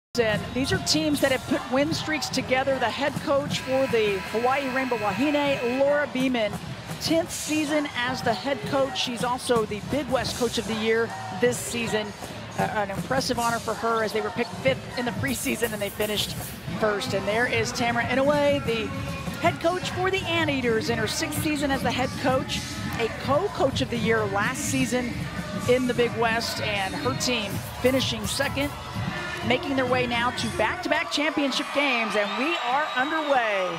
And these are teams that have put win streaks together. The head coach for the Hawaii Rainbow Wahine, Laura Beeman, 10th season as the head coach. She's also the Big West Coach of the Year this season. An impressive honor for her as they were picked 5th in the preseason and they finished 1st. And there is Tamara Inoue, the head coach for the Anteaters in her 6th season as the head coach, a co-coach of the year last season in the Big West, and her team finishing 2nd, making their way now to back-to-back championship games, and we are underway.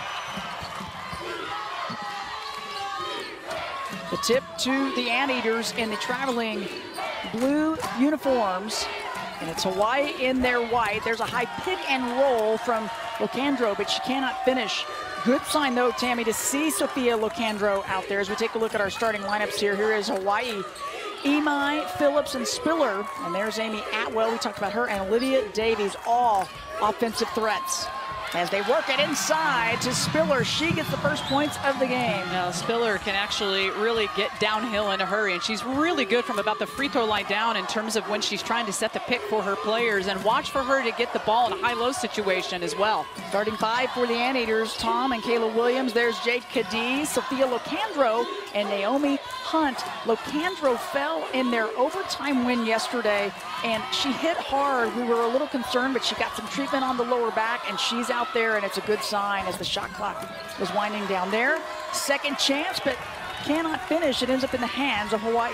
The tip to the Anteaters in the traveling blue uniforms, and it's Hawaii in their white. There's a high pick and roll from Locandro, but she cannot finish. Good sign, though, Tammy, to see Sophia Locandro out there as we take a look at our starting lineups here. Here is Hawaii. Imai, Phillips, and Spiller. And there's Amy Atwell, we talked about her, and Olivia Davies, all offensive threats. As they work it inside to Spiller, she gets the first points of the game. Now, Spiller can actually really get downhill in a hurry, and she's really good from about the free throw line down in terms of when she's trying to set the pick for her players, and watch for her to get the ball in a high-low situation as well. Starting 5 for the Anteaters, Tom and Kayla Williams. There's Jade Cadiz, Sophia Locandro, and Naomi Hunt. Locandro fell in their overtime win yesterday, and she hit hard. We were a little concerned, but she got some treatment on the lower back, and she's out there, and it's a good sign as the shot clock was winding down there. Second chance, but cannot finish. It ends up in the hands of Hawaii.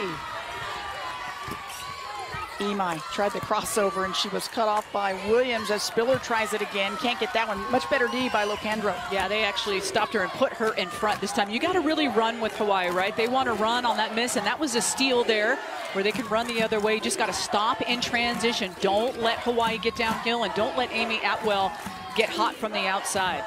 Imai tried the crossover, and she was cut off by Williams as Spiller tries it again. Can't get that one. Much better D by Locandro. Yeah, they actually stopped her and put her in front this time. You got to really run with Hawaii, right? They want to run on that miss, and that was a steal there where they could run the other way. You just got to stop in transition. Don't let Hawaii get downhill, and don't let Amy Atwell get hot from the outside.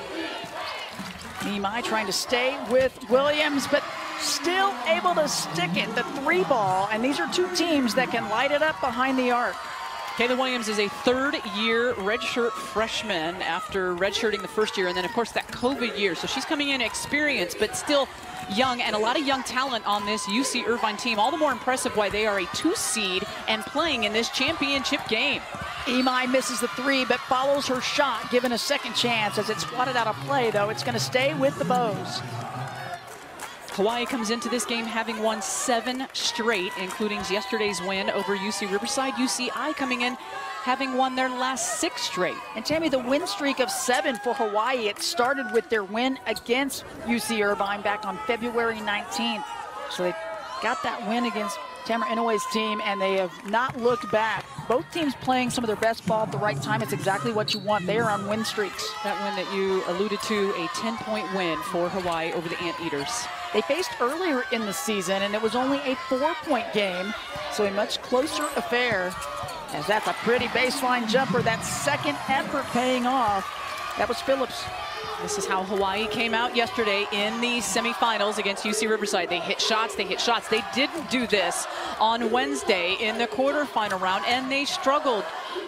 Imai trying to stay with Williams, but still able to stick it, the 3-ball, and these are two teams that can light it up behind the arc. Kayla Williams is a 3rd-year redshirt freshman after redshirting the first year, and then, of course, that COVID year. So she's coming in experienced, but still young, and a lot of young talent on this UC Irvine team. All the more impressive why they are a 2 seed and playing in this championship game. Imai misses the 3, but follows her shot, given a second chance as it's swatted out of play, though. It's going to stay with the Bows. Hawaii comes into this game having won 7 straight, including yesterday's win over UC Riverside. UCI coming in having won their last 6 straight. And Tammy, the win streak of 7 for Hawaii, it started with their win against UC Irvine back on February 19th. So they got that win against Tamara Inoue's team, and they have not looked back. Both teams playing some of their best ball at the right time. It's exactly what you want. They are on win streaks. That win that you alluded to, a 10-point win for Hawaii over the Anteaters. They faced earlier in the season, and it was only a 4-point game, so a much closer affair. As that's a pretty baseline jumper. That second effort paying off. That was Phillips. This is how Hawaii came out yesterday in the semifinals against UC Riverside. They hit shots, they hit shots. They didn't do this on Wednesday in the quarterfinal round, and they struggled.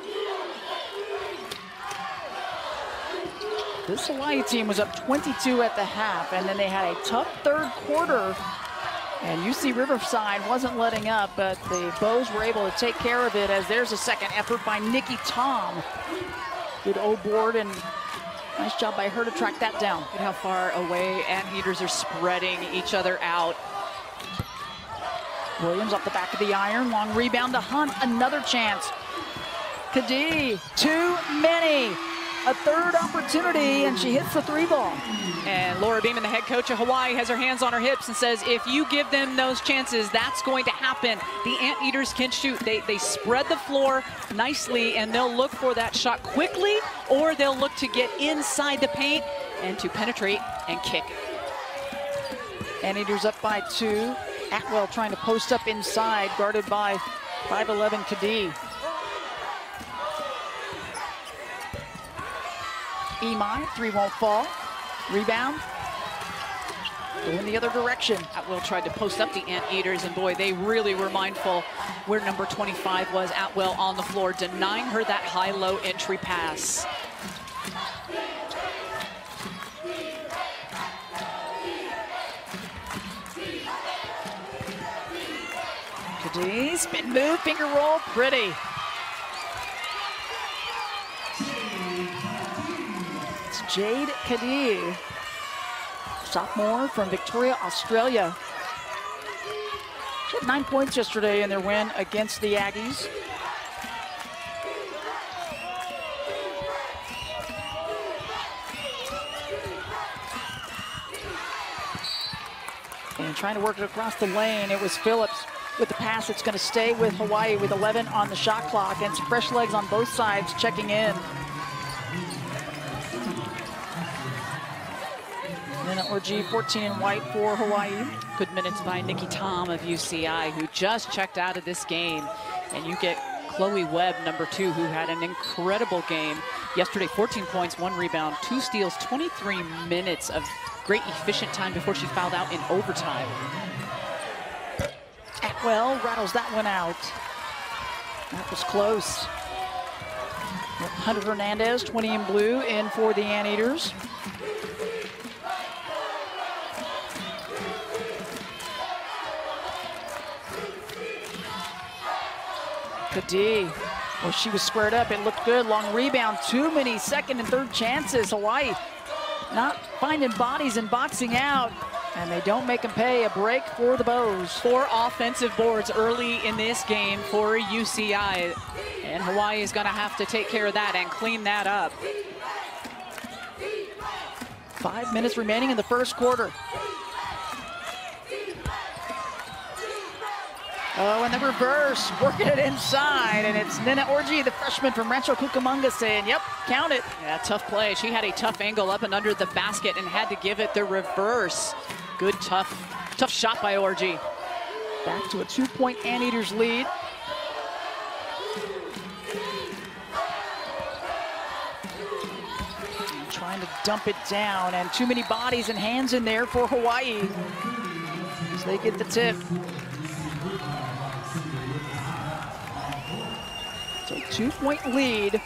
This Hawaii team was up 22 at the half, and then they had a tough 3rd quarter, and UC Riverside wasn't letting up, but the Bows were able to take care of it as there's a second effort by Nikki Tom. Good O-board, and nice job by her to track that down. Look at how far away Anteaters are spreading each other out. Williams off the back of the iron, long rebound to Hunt, another chance. Kadee, too many. A 3rd opportunity, and she hits the 3-ball. And Laura Beeman, the head coach of Hawaii, has her hands on her hips and says, if you give them those chances, that's going to happen. The Anteaters can shoot. They spread the floor nicely, and they'll look for that shot quickly, or they'll look to get inside the paint and to penetrate and kick. Anteaters up by 2. Atwell trying to post up inside, guarded by 5'11" Kadee. Imai, 3 won't fall. Rebound. Going the other direction. Atwell tried to post up the Anteaters, and boy, they really were mindful where number 25 was. Atwell on the floor, denying her that high-low entry pass. Kadee, spin move, finger roll, pretty. It's Jade Kadhi, sophomore from Victoria, Australia. She had 9 points yesterday in their win against the Aggies. And trying to work it across the lane, it was Phillips with the pass. It's going to stay with Hawaii with 11 on the shot clock, and some fresh legs on both sides checking in. Then Orji, 14 in white for Hawaii. Good minutes by Nikki Tom of UCI, who just checked out of this game. And you get Chloe Webb, number 2, who had an incredible game yesterday. 14 points, 1 rebound, 2 steals, 23 minutes of great efficient time before she fouled out in overtime. Atwell rattles that one out. That was close. Hunter Hernandez, 20 in blue, in for the Anteaters. Kadhi, well, she was squared up. It looked good. Long rebound. Too many second and third chances. Hawaii not finding bodies and boxing out, and they don't make them pay. A break for the Bows. 4 offensive boards early in this game for UCI, and Hawaii is going to have to take care of that and clean that up. 5 minutes remaining in the first quarter. Oh, and the reverse, working it inside, and it's Nina Orji, the freshman from Rancho Cucamonga, saying, yep, count it. Yeah, tough play. She had a tough angle up and under the basket and had to give it the reverse. Good, tough shot by Orji. Back to a 2-point Anteaters lead. And trying to dump it down, and too many bodies and hands in there for Hawaii as they get the tip. So 2-point lead.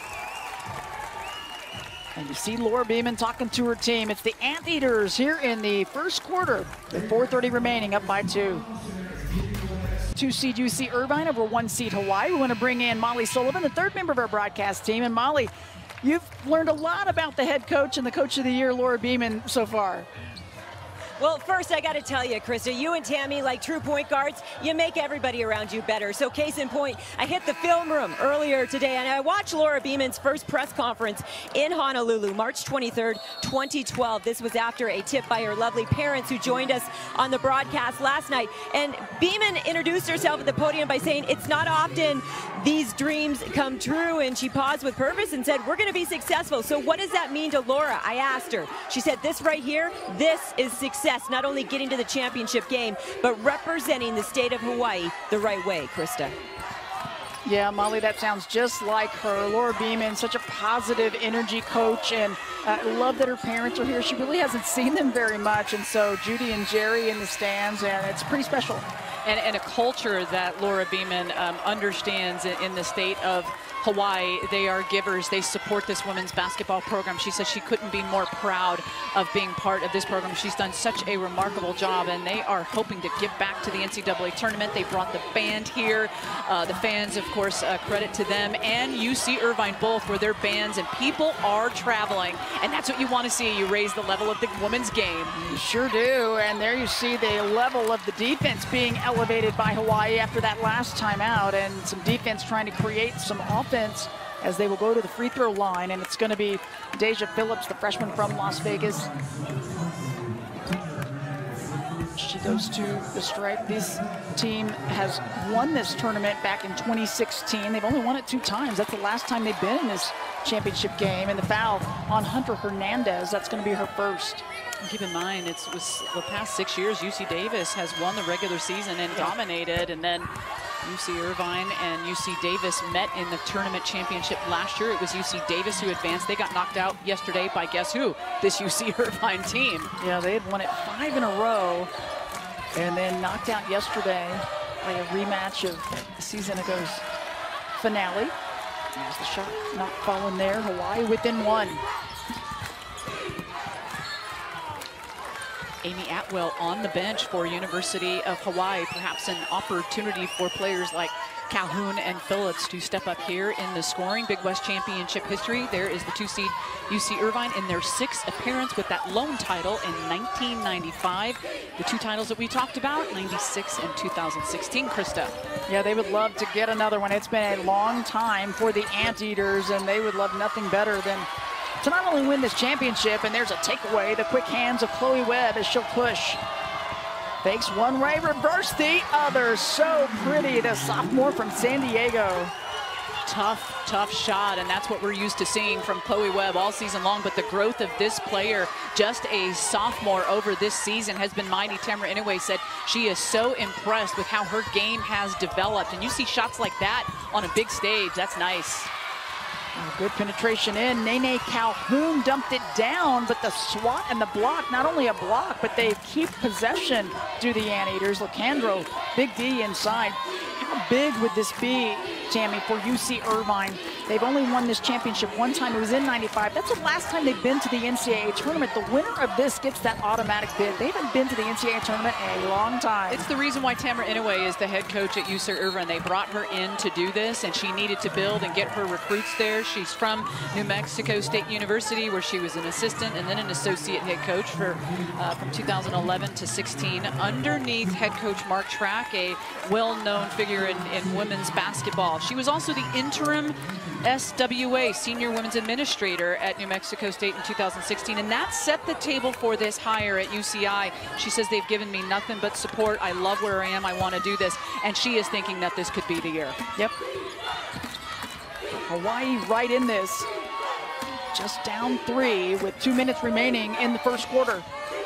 And you see Laura Beeman talking to her team. It's the Anteaters here in the first quarter with 4:30 remaining, up by 2. 2-seed UC Irvine over 1-seed Hawaii. We want to bring in Molly Sullivan, the 3rd member of our broadcast team. And Molly, you've learned a lot about the head coach and the coach of the year, Laura Beeman, so far. Well, first, I got to tell you, Krista, you and Tammy, like true point guards, you make everybody around you better. So case in point, I hit the film room earlier today, and I watched Laura Beeman's first press conference in Honolulu, March 23rd, 2012. This was after a tip by her lovely parents who joined us on the broadcast last night. And Beeman introduced herself at the podium by saying, it's not often these dreams come true. And she paused with purpose and said, we're going to be successful. So what does that mean to Laura? I asked her. She said, this right here, this is success. Not only getting to the championship game, but representing the state of Hawaii the right way, Krista. Yeah, Molly, that sounds just like her. Laura Beeman, such a positive energy coach, and I love that her parents are here. She really hasn't seen them very much, and so Judy and Jerry in the stands, and it's pretty special. And a culture that Laura Beeman understands in the state of Hawaii. They are givers. They support this women's basketball program. She says she couldn't be more proud of being part of this program. She's done such a remarkable job, and they are hoping to give back to the NCAA tournament. They brought the band here. The fans, of course, credit to them, and UC Irvine both, where their bands and people are traveling. And that's what you want to see. You raise the level of the women's game. You sure do. And there you see the level of the defense being elevated by Hawaii after that last time out, and some defense trying to create some offense as they will go to the free throw line. And it's going to be Deja Phillips, the freshman from Las Vegas. She goes to the stripe. This team has won this tournament back in 2016. They've only won it 2 times. That's the last time they've been in this championship game. And the foul on Hunter Hernandez, that's going to be her first. Keep in mind, it was the past 6 years, UC Davis has won the regular season and dominated, and then UC Irvine and UC Davis met in the tournament championship last year. It was UC Davis who advanced. They got knocked out yesterday by guess who? This UC Irvine team. Yeah, they had won it 5 in a row and then knocked out yesterday by a rematch of the season ago's finale. There's the shot not falling there. Hawaii within 1. Amy Atwell on the bench for University of Hawaii. Perhaps an opportunity for players like Calhoun and Phillips to step up here in the scoring. Big West Championship history. There is the 2 seed UC Irvine in their 6th appearance with that lone title in 1995. The 2 titles that we talked about, 96 and 2016, Krista. Yeah, they would love to get another one. It's been a long time for the Anteaters, and they would love nothing better than to not only win this championship, and there's a takeaway, the quick hands of Chloe Webb as she'll push. Fakes one way, reverse the other. So pretty, the sophomore from San Diego. Tough shot, and that's what we're used to seeing from Chloe Webb all season long. But the growth of this player, just a sophomore over this season, has been mighty. Tamara Inouye said she is so impressed with how her game has developed. And you see shots like that on a big stage. That's nice. Good penetration in. Nene Calhoun dumped it down, but the swat and the block, not only a block, but they keep possession, do the Anteaters. Lacandro, big D inside. How big would this be, Tammy, for UC Irvine? They've only won this championship one time. It was in 95. That's the last time they've been to the NCAA tournament. The winner of this gets that automatic bid. They haven't been to the NCAA tournament in a long time. It's the reason why Tamara Inouye is the head coach at UC Irvine. They brought her in to do this, and she needed to build and get her recruits there. She's from New Mexico State University, where she was an assistant and then an associate head coach for from 2011 to 16. Underneath head coach Mark Track, a well-known figure in women's basketball. She was also the interim SWA, Senior Women's Administrator at New Mexico State in 2016, and that set the table for this hire at UCI. She says, they've given me nothing but support. I love where I am. I want to do this. And she is thinking that this could be the year. Yep. Hawaii right in this. Just down 3 with 2 minutes remaining in the first quarter.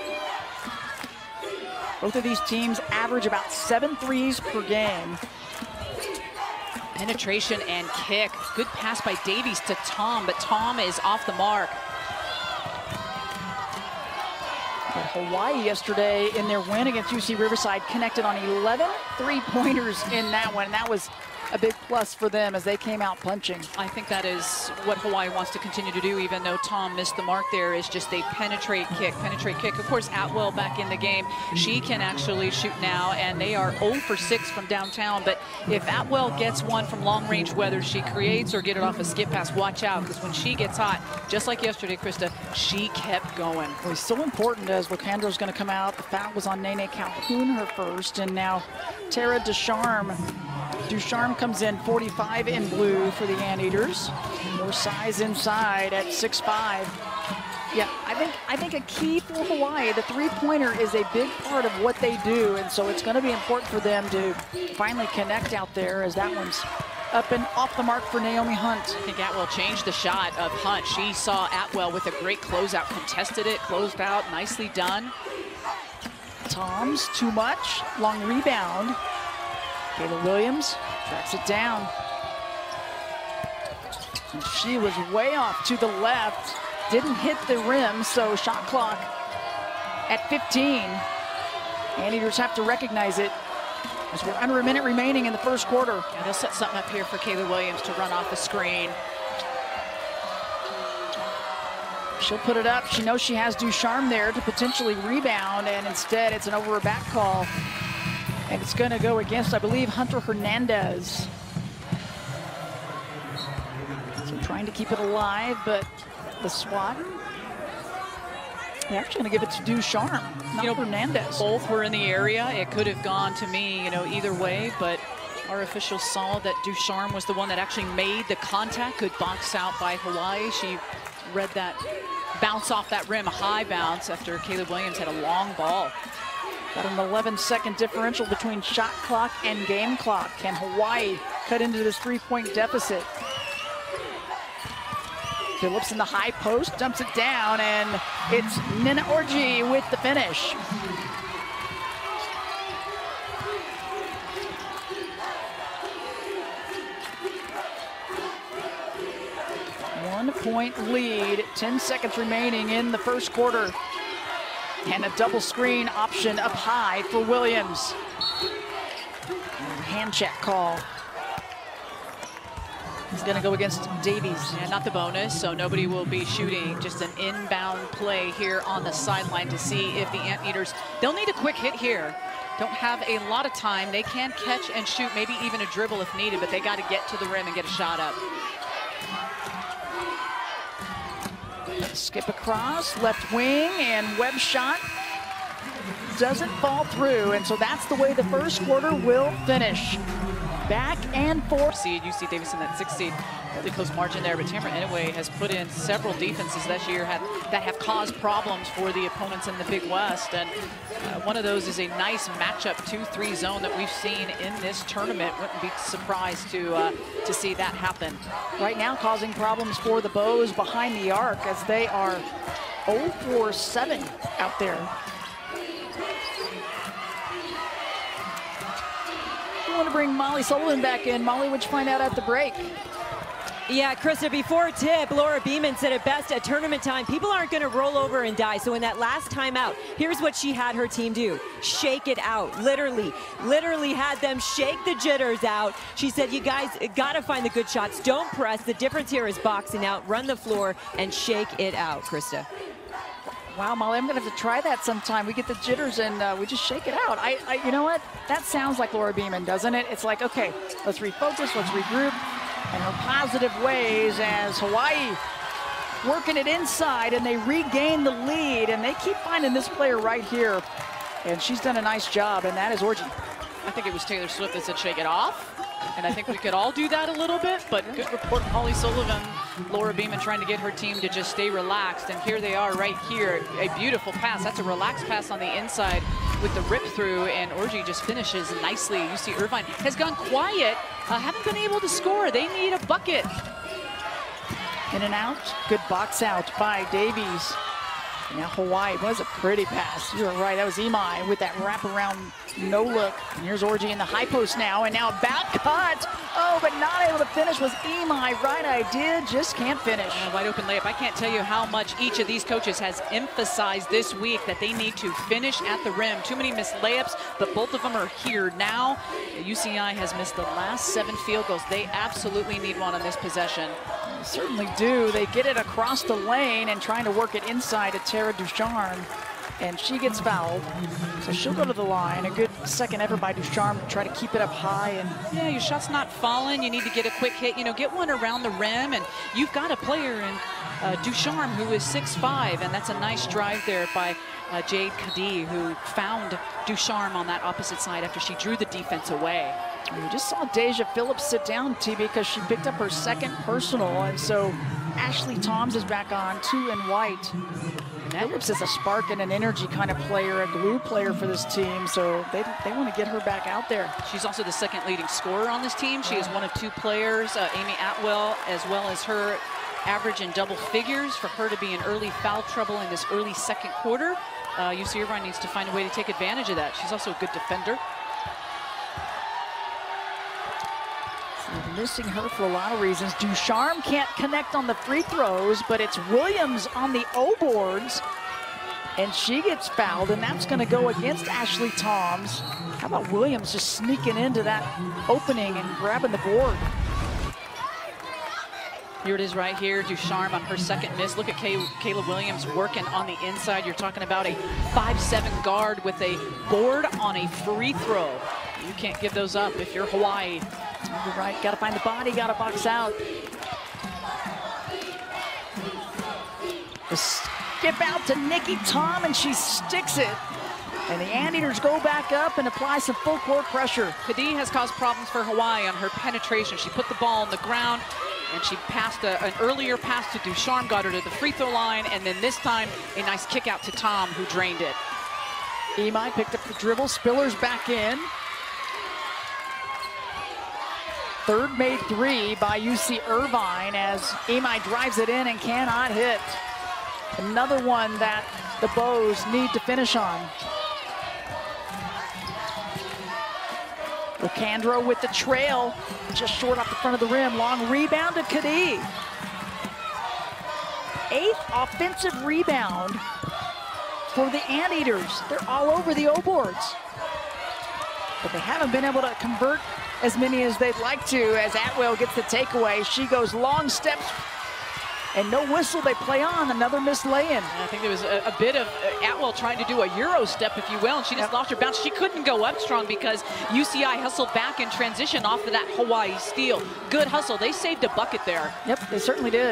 Both of these teams average about 7 threes per game. Penetration and kick. Good pass by Davies to Tom, but Tom is off the mark. But Hawaii yesterday in their win against UC Riverside connected on 11 three-pointers in that one. That was a big plus for them as they came out punching. I think that is what Hawaii wants to continue to do, even though Tom missed the mark there, is just they penetrate, kick. Of course, Atwell back in the game. She can actually shoot now, and they are 0 for 6 from downtown. But if Atwell gets one from long range, whether she creates or get it off a skip pass, watch out, because when she gets hot, just like yesterday, Krista, she kept going. It was so important as Lacandro's going to come out. The foul was on Nene Calhoun, her first, and now Tara Ducharme. Ducharme comes in 45 in blue for the Anteaters. More size inside at 6'5". Yeah, I think a key for Hawaii, the three-pointer is a big part of what they do, and so it's going to be important for them to finally connect out there, as that one's up and off the mark for Naomi Hunt. I think Atwell changed the shot of Hunt. She saw Atwell with a great closeout, contested it, closed out, nicely done. Tom's too much, long rebound. Kayla Williams tracks it down. And she was way off to the left. Didn't hit the rim, so shot clock at 15. Anteaters have to recognize it as we're under a minute remaining in the first quarter. Yeah, they'll set something up here for Kayla Williams to run off the screen. She'll put it up. She knows she has Ducharme there to potentially rebound, and instead it's an over a back call. And it's going to go against, I believe, Hunter Hernandez. So trying to keep it alive, but the swat. They're actually going to give it to Ducharme, not Hernandez. Both were in the area. It could have gone to me, either way, but our officials saw that Ducharme was the one that actually made the contact. Good box out by Hawaii. She read that bounce off that rim, a high bounce after Caleb Williams had a long ball. Got an 11-second differential between shot clock and game clock. Can Hawaii cut into this three-point deficit? Phillips in the high post, dumps it down, and it's Nina Orji with the finish. One-point lead, 10 seconds remaining in the first quarter. And a double screen option up high for Williams. Hand check call. He's going to go against Davies. And not the bonus, so nobody will be shooting. Just an inbound play here on the sideline to see if the Anteaters, they'll need a quick hit here. don't have a lot of time. They can catch and shoot, maybe even a dribble if needed, but they got to get to the rim and get a shot up. Skip across, left wing, and web shot doesn't fall through, and so that's the way the first quarter will finish. Back and forth. Seed UC Davis in that 6th seed, really close margin there, but Tamara Inouye has put in several defenses this year that have caused problems for the opponents in the Big West, and one of those is a nice matchup 2-3 zone that we've seen in this tournament. Wouldn't be surprised to see that happen. Right now causing problems for the Bows behind the arc as they are 0 for 7 out there. I want to bring Molly Sullivan back in. Molly, what'd you find out at the break? Yeah, Krista, before tip, Laura Beeman said it best at tournament time, people aren't going to roll over and die. So in that last timeout, here's what she had her team do. Shake it out, literally had them shake the jitters out. She said, you guys got to find the good shots. Don't press. The difference here is boxing out, run the floor, and shake it out, Krista. Wow, Molly, I'm going to have to try that sometime. We get the jitters and we just shake it out. You know what? That sounds like Laura Beeman, doesn't it? It's like, okay, let's refocus, let's regroup. And her positive ways as Hawaii working it inside, and they regain the lead, and they keep finding this player right here. And she's done a nice job, and that is Orji. I think it was Taylor Swift that said shake it off. And I think we could all do that a little bit, but good report, Molly Sullivan. Laura Beeman trying to get her team to just stay relaxed, and here they are right here. A beautiful pass. That's a relaxed pass on the inside with the rip through, and Orji just finishes nicely. You see Irvine has gone quiet, haven't been able to score. They need a bucket. In and out, good box out by Davies. Now Hawaii, was a pretty pass. You were right, that was Imai with that wraparound no look. And here's Orji in the high post now, and now about cut. Oh, but not able to finish was Imai. Right idea, just can't finish. And a wide open layup. I can't tell you how much each of these coaches has emphasized this week that they need to finish at the rim. Too many missed layups, but both of them are here now. UCI has missed the last 7 field goals. They absolutely need one on this possession. They certainly do. They get it across the lane and trying to work it inside to Tara Ducharme, and she gets fouled. So she'll go to the line. A good second effort by Ducharme to try to keep it up high. And yeah, your shot's not falling. You need to get a quick hit. You know, get one around the rim, and you've got a player in Ducharme who is 6'5", and that's a nice drive there by Jade Kadi, who found Ducharme on that opposite side after she drew the defense away. We just saw Deja Phillips sit down, T, because she picked up her second personal, and so Ashley Toms is back on, 2 in white. Phillips is a spark and an energy kind of player, a glue player for this team, so they want to get her back out there. She's also the second leading scorer on this team. She is one of 2 players, Amy Atwell, as well as her average in double figures. For her to be in early foul trouble in this early second quarter, UC Irvine needs to find a way to take advantage of that. She's also a good defender. Missing her for a lot of reasons. Ducharme can't connect on the free throws, but it's Williams on the O boards, and she gets fouled, and that's going to go against Ashley Toms. How about Williams just sneaking into that opening and grabbing the board? Here it is right here, Ducharme on her second miss. Look at Kayla Williams working on the inside. You're talking about a 5'7" guard with a board on a free throw. You can't give those up if you're Hawaii. You're right, got to find the body, got to box out. The skip out to Nikki Tom, and she sticks it. And the Anteaters go back up and apply some full court pressure. Kadi has caused problems for Hawaii on her penetration. She put the ball on the ground, and she passed an earlier pass to Ducharme, got her to the free throw line, and then this time a nice kick out to Tom, who drained it. Imai picked up the dribble, Spiller's back in. Third made 3 by UC Irvine as Imai drives it in and cannot hit. Another one that the Bows need to finish on. Lacandro with the trail, just short off the front of the rim. Long rebound to Kadi. 8th offensive rebound for the Anteaters. They're all over the O-boards, but they haven't been able to convert as many as they'd like to, as Atwell gets the takeaway. She goes long steps and no whistle. They play on. Another missed lay-in. I think there was a bit of Atwell trying to do a Euro step, if you will, and she just lost her bounce. She couldn't go up strong because UCI hustled back in transition off of that Hawaii steal. Good hustle. They saved a bucket there. Yep, they certainly did.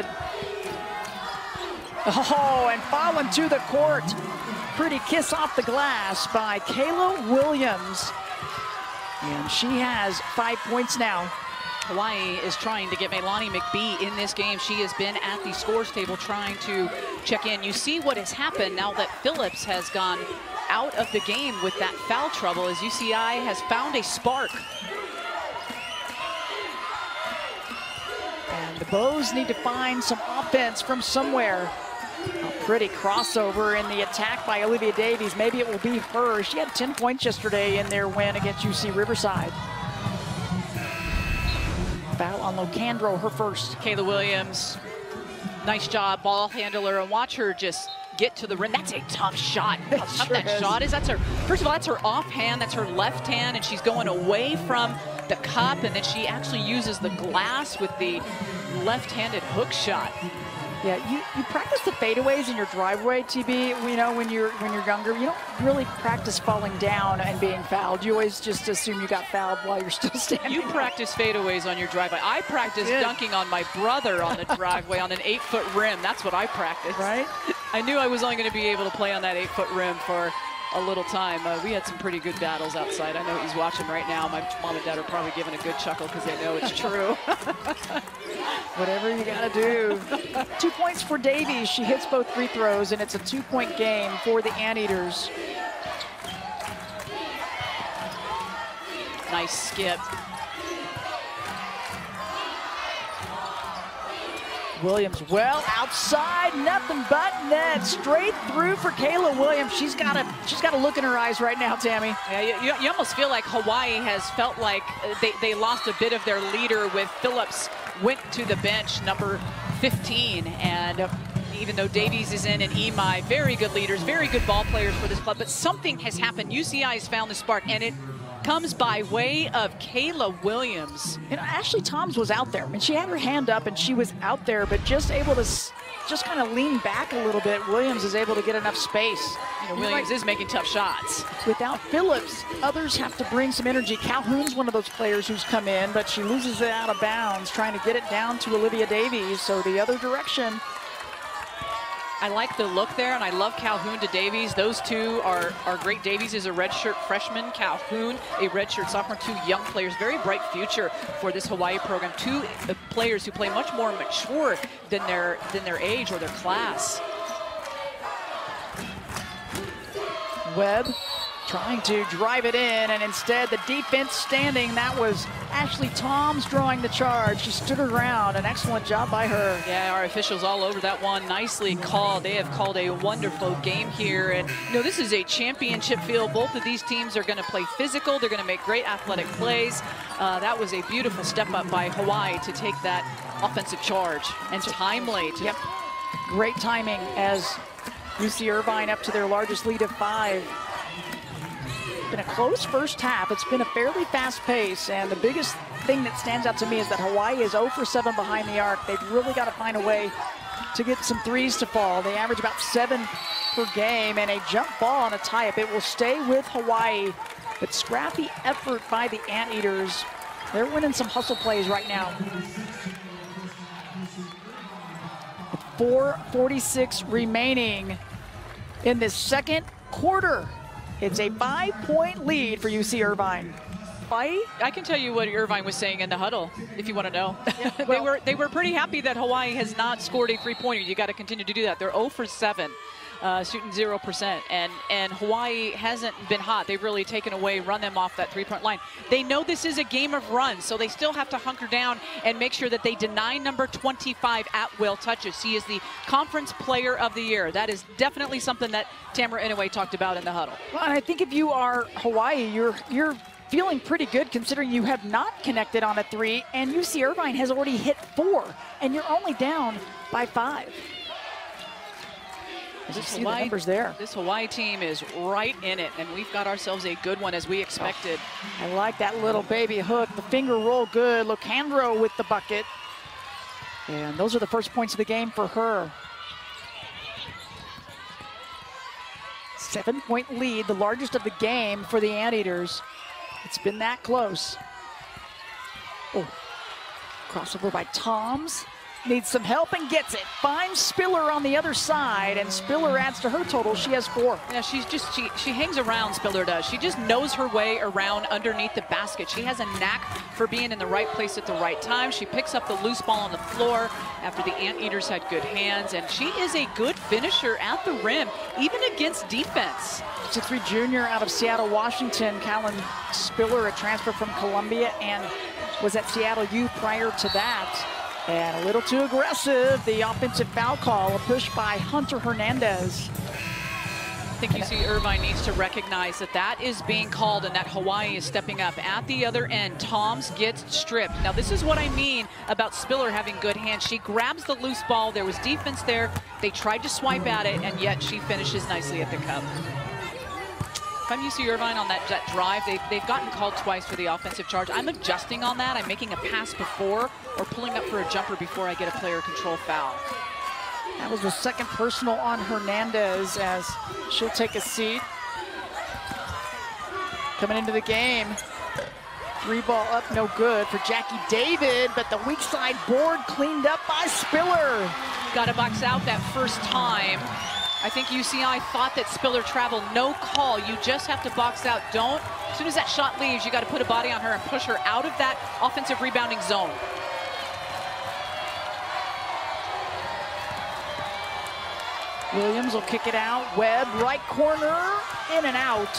Oh, and falling to the court. Pretty kiss off the glass by Kayla Williams. And she has 5 points now. Hawaii is trying to get Melanie McBee in this game. She has been at the scores table trying to check in. You see what has happened now that Phillips has gone out of the game with that foul trouble as UCI has found a spark. And the Bows need to find some offense from somewhere. A pretty crossover in the attack by Olivia Davies. Maybe it will be her. She had 10 points yesterday in their win against UC Riverside. Foul on Locandro, her first. Kayla Williams, nice job, ball handler, and watch her just get to the rim. That's a tough shot. How tough that shot is. That's her, first of all, that's her offhand, that's her left hand, and she's going away from the cup, and then she actually uses the glass with the left-handed hook shot. Yeah, you practice the fadeaways in your driveway, TB. You know, when you're younger, you don't really practice falling down and being fouled. You always just assume you got fouled while you're still standing. You practice fadeaways on your driveway. I practice dunking on my brother on the driveway on an 8-foot rim. That's what I practice. Right? I knew I was only going to be able to play on that 8-foot rim for a little time. We had some pretty good battles outside. I know he's watching right now. My mom and dad are probably giving a good chuckle because they know it's true. Whatever you gotta do. 2 points for Davies. She hits both free throws, and it's a 2-point game for the Anteaters. Nice skip. Williams well outside, nothing but net. Straight through for Kayla Williams. She's got a look in her eyes right now, Tammy. Yeah, you almost feel like Hawaii has felt like they lost a bit of their leader with Phillips went to the bench, number 15, and even though Davies is in and Imai, very good leaders, very good ball players for this club, but something has happened. UCI has found the spark, and it comes by way of Kayla Williams. You know, Ashley Toms was out there. I mean, she had her hand up and she was out there, but just able to just kind of lean back a little bit. Williams is able to get enough space. You know, Williams is making tough shots. Without Phillips, others have to bring some energy. Calhoun's one of those players who's come in, but she loses it out of bounds, trying to get it down to Olivia Davies, so the other direction. I like the look there, and I love Calhoun to Davies. Those two are great. Davies is a redshirt freshman. Calhoun, a redshirt sophomore. Two young players. Very bright future for this Hawaii program. Two players who play much more mature than their age or their class. Webb trying to drive it in, and instead the defense standing. That was Ashley Toms drawing the charge. She stood her ground. An excellent job by her. Yeah, our officials all over that one. Nicely called. They have called a wonderful game here. And, you know, this is a championship field. Both of these teams are going to play physical. They're going to make great athletic plays. That was a beautiful step up by Hawaii to take that offensive charge. And timely. Yep. Great timing as UC Irvine up to their largest lead of 5. It's been a close first half. It's been a fairly fast pace, and the biggest thing that stands out to me is that Hawaii is 0 for 7 behind the arc. They've really got to find a way to get some threes to fall. They average about 7 per game, and a jump ball on a tie-up. It will stay with Hawaii, but scrappy effort by the Anteaters. They're winning some hustle plays right now. 4:46 remaining in this second quarter. It's a 5-point lead for UC Irvine. I can tell you what Irvine was saying in the huddle, if you want to know. Yeah, well, they were pretty happy that Hawaii has not scored a three-pointer. You got to continue to do that. They're 0 for 7, shooting 0%, and Hawaii hasn't been hot. They've really taken away, run them off that three-point line. They know this is a game of runs, so they still have to hunker down and make sure that they deny number 25 Atwell touches. He is the Conference Player of the Year. That is definitely something that Tamara Inouye talked about in the huddle. Well, and I think if you are Hawaii, you're feeling pretty good considering you have not connected on a 3, and UC Irvine has already hit 4, and you're only down by 5. This see the numbers there. This Hawaii team is right in it, and we've got ourselves a good one as we expected. Oh, I like that little baby hook. The finger roll good. Locandro with the bucket. And those are the first points of the game for her. 7-point lead, the largest of the game for the Anteaters. It's been that close. Oh, crossover by Toms. Needs some help and gets it. Finds Spiller on the other side, and Spiller adds to her total. She has 4. Yeah, she hangs around, Spiller does. She just knows her way around underneath the basket. She has a knack for being in the right place at the right time. She picks up the loose ball on the floor after the Anteaters had good hands, and she is a good finisher at the rim, even against defense. 6'3" junior out of Seattle, Washington. Callan Spiller, a transfer from Columbia, and was at Seattle U prior to that. And a little too aggressive, the offensive foul call, a push by Hunter Hernandez. I think UC Irvine needs to recognize that that is being called and that Hawai'i is stepping up. At the other end, Toms gets stripped. Now this is what I mean about Spiller having good hands. She grabs the loose ball, there was defense there, they tried to swipe at it, and yet she finishes nicely at the cup. If I'm UC Irvine on that drive, they've gotten called twice for the offensive charge. I'm adjusting on that. I'm making a pass before or pulling up for a jumper before I get a player control foul. That was the second personal on Hernandez as she'll take a seat. Coming into the game, 3-ball up, no good for Jackie David, but the weak side board cleaned up by Spiller. Got to box out that first time. I think UCI thought that Spiller traveled, no call. You just have to box out. Don't, as soon as that shot leaves, you got to put a body on her and push her out of that offensive rebounding zone. Williams will kick it out. Webb, right corner, in and out.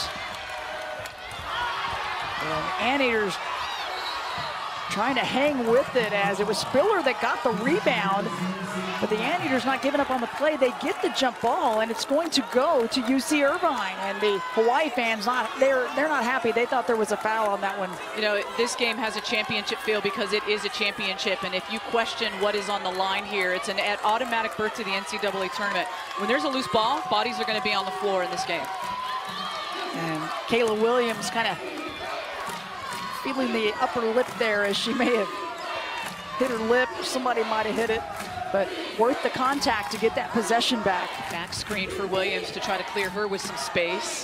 And Anteaters trying to hang with it as it was Spiller that got the rebound. But the Anteaters not giving up on the play. They get the jump ball, and it's going to go to UC Irvine. And the Hawaii fans, they're not happy. They thought there was a foul on that one. You know, this game has a championship feel because it is a championship. And if you question what is on the line here, it's an automatic berth to the NCAA tournament. When there's a loose ball, bodies are going to be on the floor in this game. And Kayla Williams kind of feeling the upper lip there as she may have hit her lip. Somebody might have hit it, but worth the contact to get that possession back. Back screen for Williams to try to clear her with some space.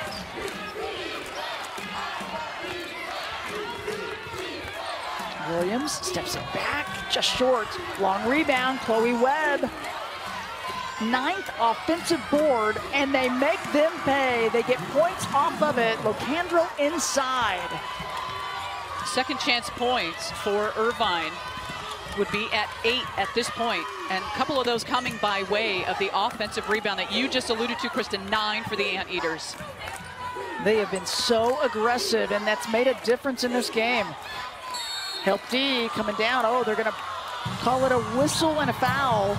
Williams steps it back, just short. Long rebound, Chloe Webb. 9th offensive board, and they make them pay. They get points off of it. Locandro inside. Second chance points for Irvine would be at 8 at this point, and a couple of those coming by way of the offensive rebound that you just alluded to, Kristen. 9 for the Anteaters. They have been so aggressive, and that's made a difference in this game. Help D coming down. Oh, they're gonna call it a whistle and a foul.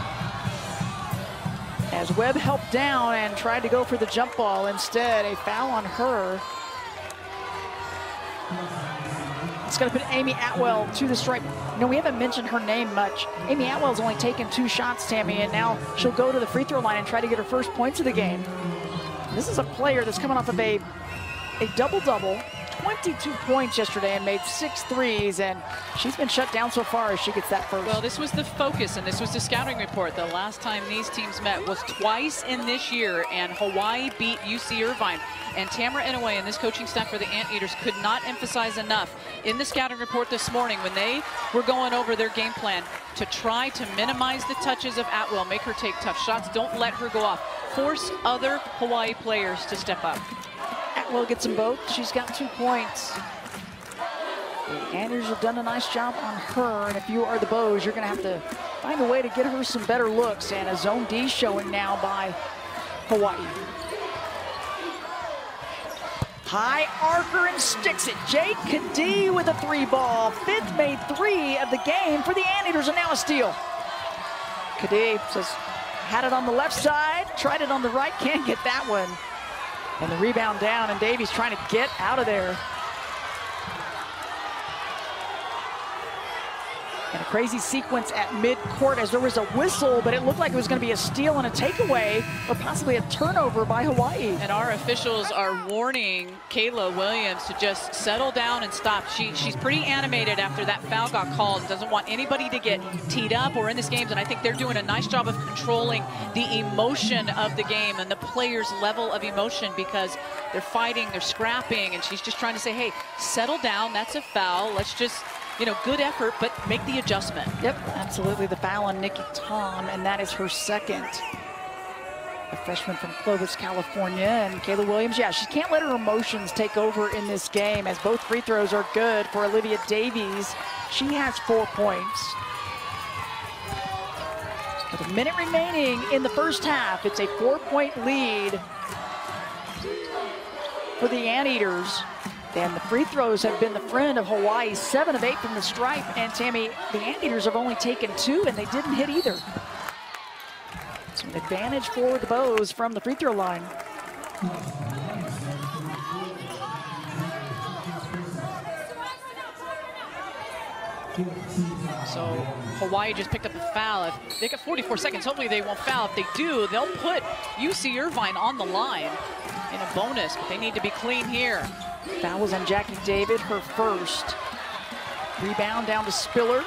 As Webb helped down and tried to go for the jump ball. Instead, a foul on her. It's going to put Amy Atwell to the stripe. You know, we haven't mentioned her name much. Amy Atwell's only taken 2 shots, Tammy, and now she'll go to the free throw line and try to get her first points of the game. This is a player that's coming off of a double-double, 22 points yesterday and made 6 threes, and she's been shut down so far as she gets that first. Well, this was the focus, and this was the scouting report. The last time these teams met was twice in this year, and Hawaii beat UC Irvine. And Tamara Inouye and this coaching staff for the Anteaters could not emphasize enough in the scouting report this morning when they were going over their game plan to try to minimize the touches of Atwell, make her take tough shots, don't let her go off, force other Hawaii players to step up. Atwell gets them both. She's got 2 points. The Anteaters have done a nice job on her, and if you are the Bows, you're going to have to find a way to get her some better looks, and a zone D showing now by Hawaii. High archer and sticks it. Jade Kadee with a 3-ball. 5th made 3 of the game for the Anteaters, and now a steal. Kadee says, had it on the left side, tried it on the right, can't get that one. And the rebound down, and Davies trying to get out of there. And a crazy sequence at midcourt as there was a whistle, but it looked like it was going to be a steal and a takeaway or possibly a turnover by Hawaii. And our officials are warning Kayla Williams to just settle down and stop. She's pretty animated after that foul got called. Doesn't want anybody to get teed up or in this game. And I think they're doing a nice job of controlling the emotion of the game and the players' level of emotion because they're fighting, they're scrapping, and she's just trying to say, hey, settle down, that's a foul. Let's just, you know, good effort, but make the adjustment. Yep, absolutely. The foul on Nikki Tom, and that is her second. A freshman from Clovis, California, and Kayla Williams, yeah, she can't let her emotions take over in this game as both free throws are good for Olivia Davies. She has 4 points. With a minute remaining in the first half, it's a 4-point lead for the Anteaters. And the free throws have been the friend of Hawaii, 7 of 8 from the stripe. And Tammy, the Anteaters have only taken 2 and they didn't hit either. So an advantage for the Bows from the free throw line. So Hawaii just picked up a foul. If they got 44 seconds, hopefully they won't foul. If they do, they'll put UC Irvine on the line in a bonus, but they need to be clean here. Foul was on Jackie David, her first. Rebound down to Spiller.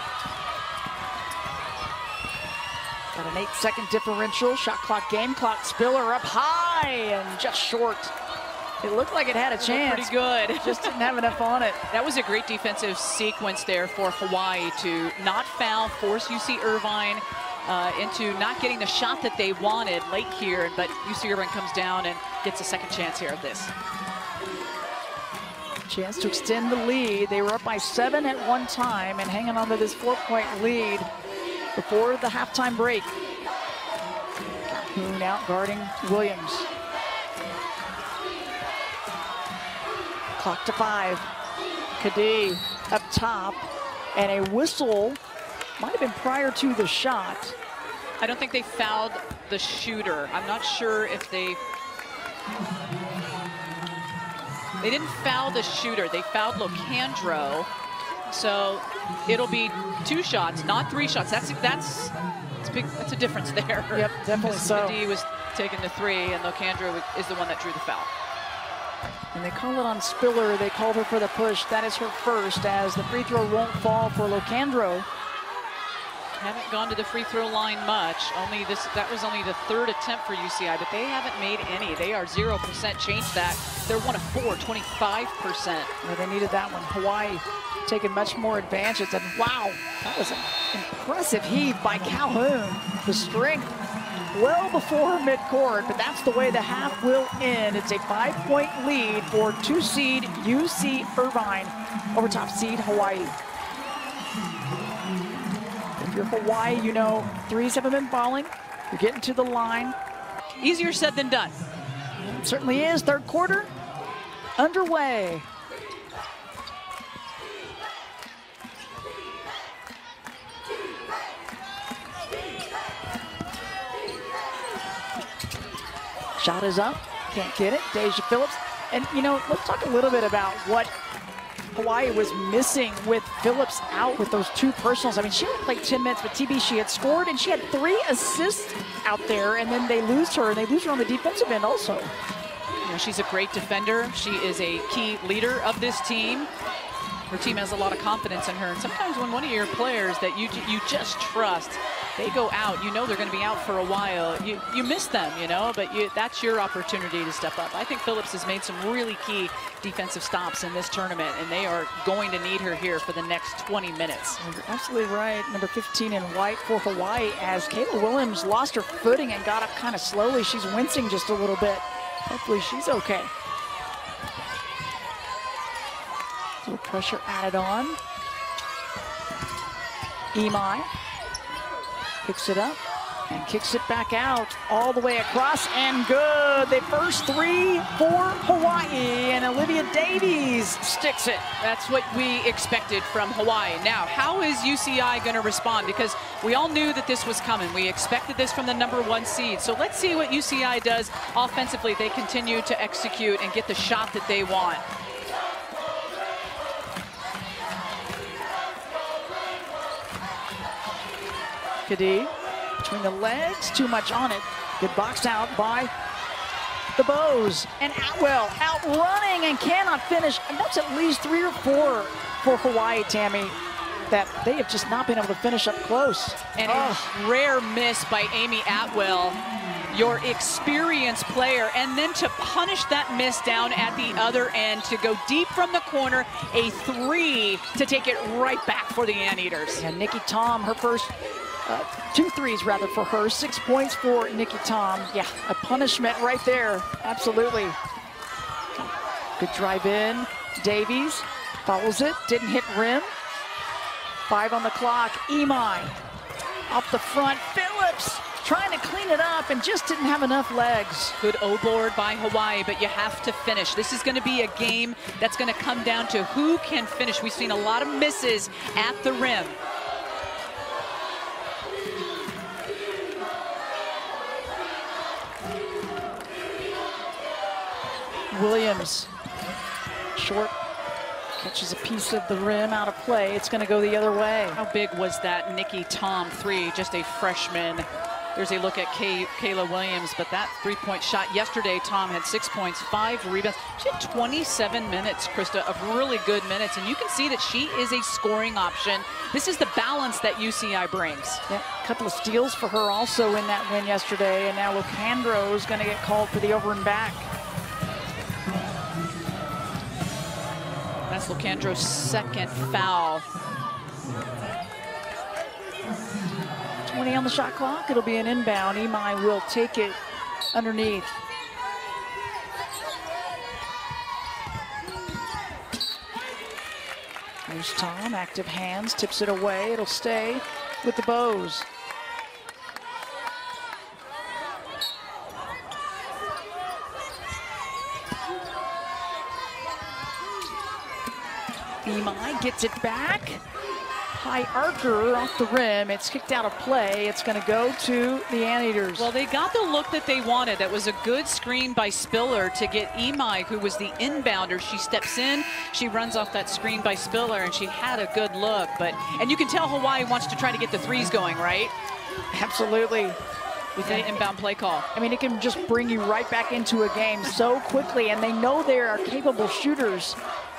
Got an 8-second differential. Shot clock, game clock. Spiller up high and just short. It looked like it had a chance. Pretty good. Just didn't have enough on it. That was a great defensive sequence there for Hawaii to not foul, force UC Irvine into not getting the shot that they wanted late here, but UC Irvine comes down and gets a second chance here of this. Chance to extend the lead. They were up by 7 at one time and hanging on to this 4-point lead before the halftime break. Calhoun out guarding Williams. Clock to 5. Kadee up top, and a whistle might have been prior to the shot. I don't think they fouled the shooter. I'm not sure if they didn't foul the shooter. They fouled Locandro. So it'll be 2 shots, not 3 shots. That's a difference there. Yep, definitely so. Kadee was taking the 3, and Locandro is the one that drew the foul. And they call it on Spiller. They called her for the push. That is her first, as the free throw won't fall for Locandro. Haven't gone to the free throw line much. That was only the 3rd attempt for UCI, but they haven't made any. They are 0%. Change that. They're 1 of 4, 25%. Yeah, they needed that one. Hawaii taking much more advantage. And wow, that was an impressive heave by Calhoun. The strength well before midcourt, but that's the way the half will end. It's a 5-point lead for 2-seed UC Irvine over top seed Hawaii. If you're Hawaii, you know threes haven't been falling. You're getting to the line. Easier said than done. It certainly is. Third quarter underway. Shot is up, can't get it. Deja Phillips. And, you know, let's talk a little bit about what Hawaii was missing with Phillips out with those 2 personals. I mean, she only played 10 minutes, but TB, she had scored, and she had 3 assists out there, and then they lose her, and they lose her on the defensive end also. You know, she's a great defender. She is a key leader of this team. Her team has a lot of confidence in her. And sometimes when one of your players that you just trust, they go out, you know they're going to be out for a while. You miss them, you know, but that's your opportunity to step up. I think Phillips has made some really key defensive stops in this tournament, and they are going to need her here for the next 20 minutes. You're absolutely right. Number 15 in white for Hawaii, as Kayla Williams lost her footing and got up kind of slowly. She's wincing just a little bit. Hopefully she's okay. A little pressure added on. Imai picks it up and kicks it back out all the way across, and good. The first 3 for Hawaii, and Olivia Davies sticks it. That's what we expected from Hawaii. Now, how is UCI going to respond? Because we all knew that this was coming. We expected this from the number 1 seed. So let's see what UCI does offensively. They continue to execute and get the shot that they want. Kadee. Between the legs, too much on it. Good box out by the Bows. And Atwell outrunning and cannot finish. And that's at least 3 or 4 for Hawaii, Tammy, that they have just not been able to finish up close. And a rare miss by Amy Atwell, your experienced player, and then to punish that miss down at the other end, to go deep from the corner, a 3 to take it right back for the Anteaters. And Nikki Tom, her first 2 threes rather for her, 6 points for Nikki Tom. Yeah, a punishment right there, absolutely. Good drive in, Davies follows it, didn't hit rim. 5 on the clock, Imai off the front, Phillips trying to clean it up and just didn't have enough legs. Good O-board by Hawaii, but you have to finish. This is going to be a game that's going to come down to who can finish. We've seen a lot of misses at the rim. Williams, short, catches a piece of the rim out of play. It's going to go the other way. How big was that Nikki Tom 3, just a freshman? There's a look at Kayla Williams, but that 3-point shot yesterday, Tom had 6 points, 5 rebounds. She had 27 minutes, Krista, of really good minutes, and you can see that she is a scoring option. This is the balance that UCI brings. Yeah, a couple of steals for her also in that win yesterday, and now Locandro is going to get called for the over and back. That's Locandro's second foul. 20 on the shot clock. It'll be an inbound. Imai will take it underneath. There's Tom, active hands, tips it away. It'll stay with the Bows. Imai gets it back. High archer off the rim. It's kicked out of play. It's going to go to the Anteaters. Well, they got the look that they wanted. That was a good screen by Spiller to get Imai, who was the inbounder. She steps in, she runs off that screen by Spiller, and she had a good look. And you can tell Hawaii wants to try to get the threes going, right? Absolutely. With that inbound play call. I mean, it can just bring you right back into a game so quickly, and they know they are capable shooters.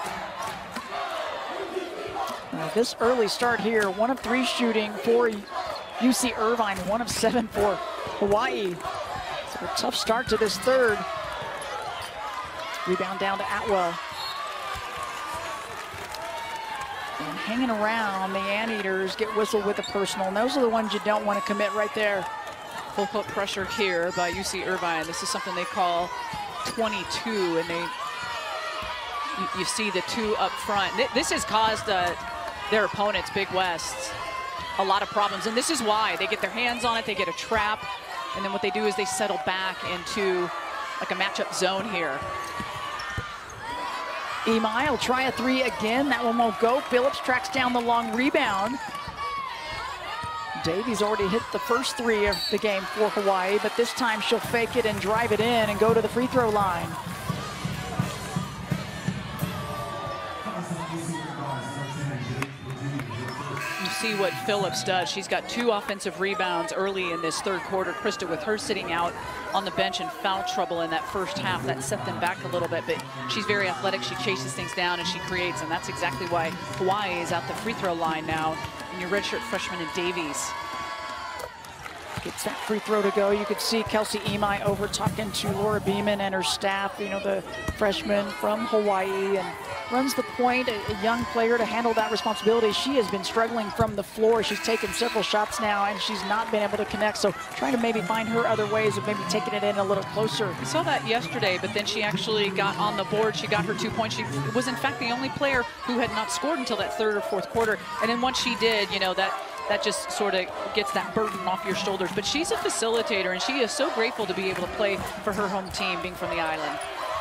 This early start here, 1 of 3 shooting for UC Irvine, 1 of 7 for Hawaii. So a tough start to this third. Rebound down to Atwell. And hanging around, the Anteaters get whistled with a personal, and those are the ones you don't want to commit right there. Full court pressure here by UC Irvine. This is something they call 22, and you see the 2 up front. This has caused their opponents, Big West, a lot of problems, and this is why. They get their hands on it, they get a trap, and then what they do is they settle back into like a matchup zone here. Imai will try a 3 again. That one won't go. Phillips tracks down the long rebound. Davies already hit the first 3 of the game for Hawaii, but this time she'll fake it and drive it in and go to the free throw line. See what Phillips does. She's got 2 offensive rebounds early in this third quarter. Krista, with her sitting out on the bench in foul trouble in that first half, that set them back a little bit, but she's very athletic. She chases things down and she creates, and that's exactly why Hawaii is at the free throw line now. And your redshirt freshman in Davies gets that free throw to go. You could see Kelsey Imai over talking to Laura Beeman and her staff, you know, the freshman from Hawaii, and runs the point, a young player to handle that responsibility. She has been struggling from the floor. She's taken several shots now, and she's not been able to connect. So trying to maybe find her other ways of maybe taking it in a little closer. We saw that yesterday, but then she actually got on the board. She got her 2 points. She was, in fact, the only player who had not scored until that third or fourth quarter. And then once she did, you know, that just sort of gets that burden off your shoulders. But she's a facilitator, and she is so grateful to be able to play for her home team, being from the island.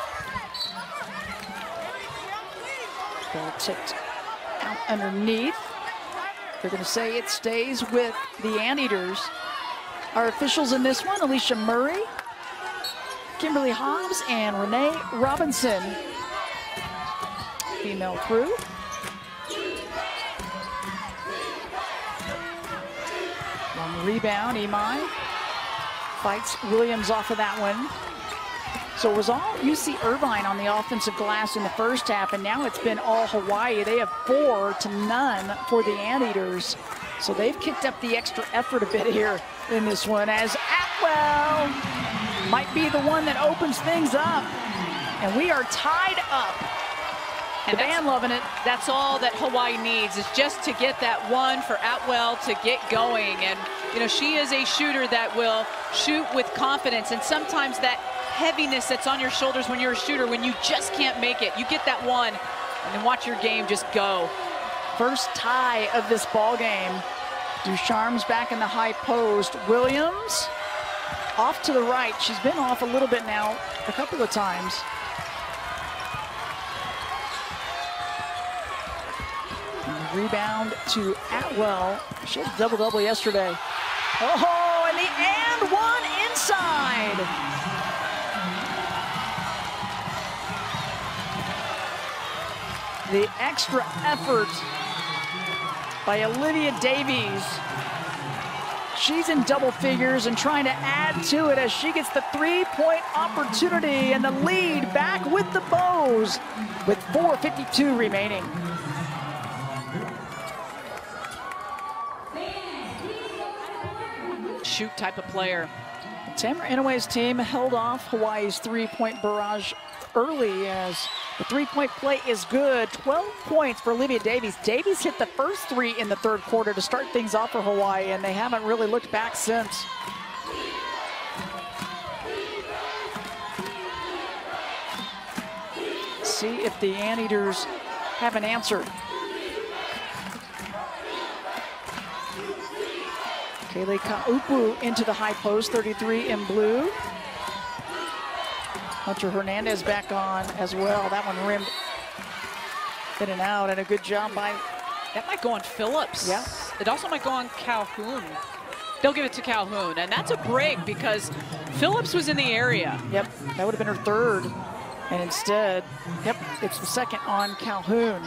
Ball tipped out underneath. They're going to say it stays with the Anteaters. Our officials in this one, Alicia Murray, Kimberly Hobbs, and Renee Robinson. Female crew. Long Rebound, Imai fights Williams off of that one. So it was all UC Irvine on the offensive glass in the first half, and now it's been all Hawaii. They have 4-0 for the Anteaters. So they've kicked up the extra effort a bit here in this one, as Atwell might be the one that opens things up. And we are tied up. And the band loving it. That's all that Hawaii needs, is just to get that one for Atwell to get going. And, you know, she is a shooter that will shoot with confidence. And sometimes that heaviness that's on your shoulders when you're a shooter, when you just can't make it, you get that one and then watch your game just go. First tie of this ball game. Ducharme's back in the high post. Williams off to the right. She's been off a little bit now, a couple of times. And the rebound to Atwell. She had a double-double yesterday. Oh, and the and one inside. The extra effort by Olivia Davies. She's in double figures and trying to add to it as she gets the three-point opportunity, and the lead back with the Bows with 4:52 remaining. Shoot type of player. Tamara Inoue's team held off Hawaii's three-point barrage early, as the three-point play is good. 12 points for Olivia Davies. Davies hit the first three in the third quarter to start things off for Hawaii, and they haven't really looked back since. See if the Anteaters have an answer. Kaylee Kaupu into the high post, 33 in blue. Hunter Hernandez back on as well. That one rimmed in and out, and a good job by... That might go on Phillips. Yeah. It also might go on Calhoun. They'll give it to Calhoun, and that's a break because Phillips was in the area. Yep, that would have been her third. And instead, yep, it's the second on Calhoun.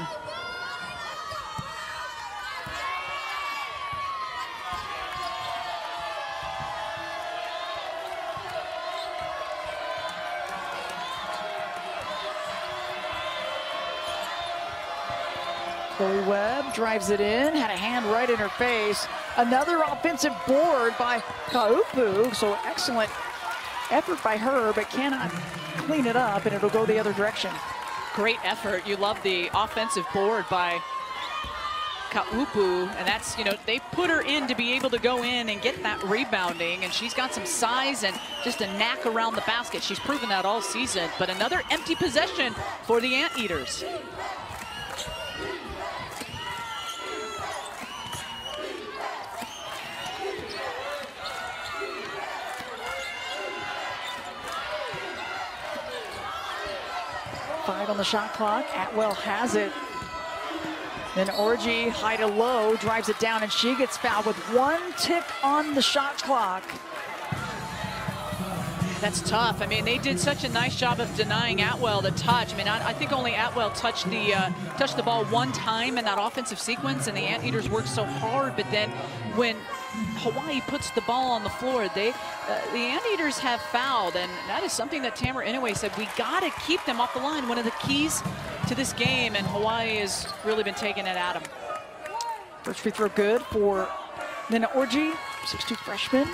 Chloe Webb drives it in, had a hand right in her face. Another offensive board by Kaupu, so excellent effort by her, but cannot clean it up, and it'll go the other direction. Great effort. You love the offensive board by Kaupu, and that's, you know, they put her in to be able to go in and get that rebounding, and she's got some size and just a knack around the basket. She's proven that all season, but another empty possession for the Anteaters. Five on the shot clock. Atwell has it. Then Orji, high to low, drives it down, and she gets fouled with 1 tick on the shot clock. That's tough. I mean, they did such a nice job of denying Atwell the touch. I mean, I think only Atwell touched the ball one time in that offensive sequence, and the Anteaters worked so hard. But then when Hawaii puts the ball on the floor, the Anteaters have fouled, and that is something that Tamara Inoue said, we got to keep them off the line. One of the keys to this game, and Hawaii has really been taking it at them. First free throw good for Nina Orji, 6'2" freshman.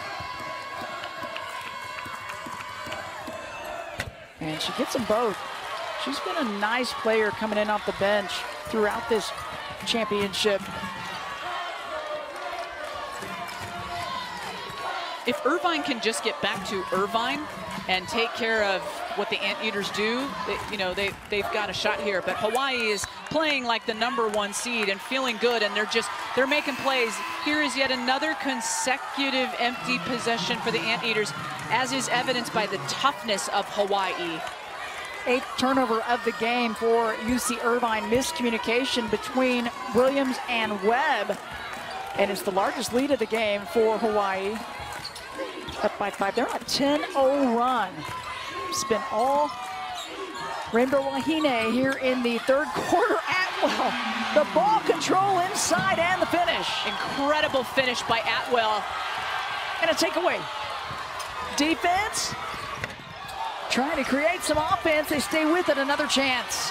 And she gets them both. She's been a nice player coming in off the bench throughout this championship. If Irvine can just get back to Irvine and take care of what the Anteaters do, they've got a shot here. But Hawaii is playing like the #1 seed and feeling good, and they're making plays. Here is yet another consecutive empty possession for the Anteaters, as is evidenced by the toughness of Hawaii. 8th turnover of the game for UC Irvine. Miscommunication between Williams and Webb, and it's the largest lead of the game for Hawaii. Up by 5. They're on a 10-0 run. It's been all Rainbow Wahine here in the third quarter. Atwell, the ball control inside and the finish. Incredible finish by Atwell. And a takeaway. Defense, trying to create some offense. They stay with it, another chance.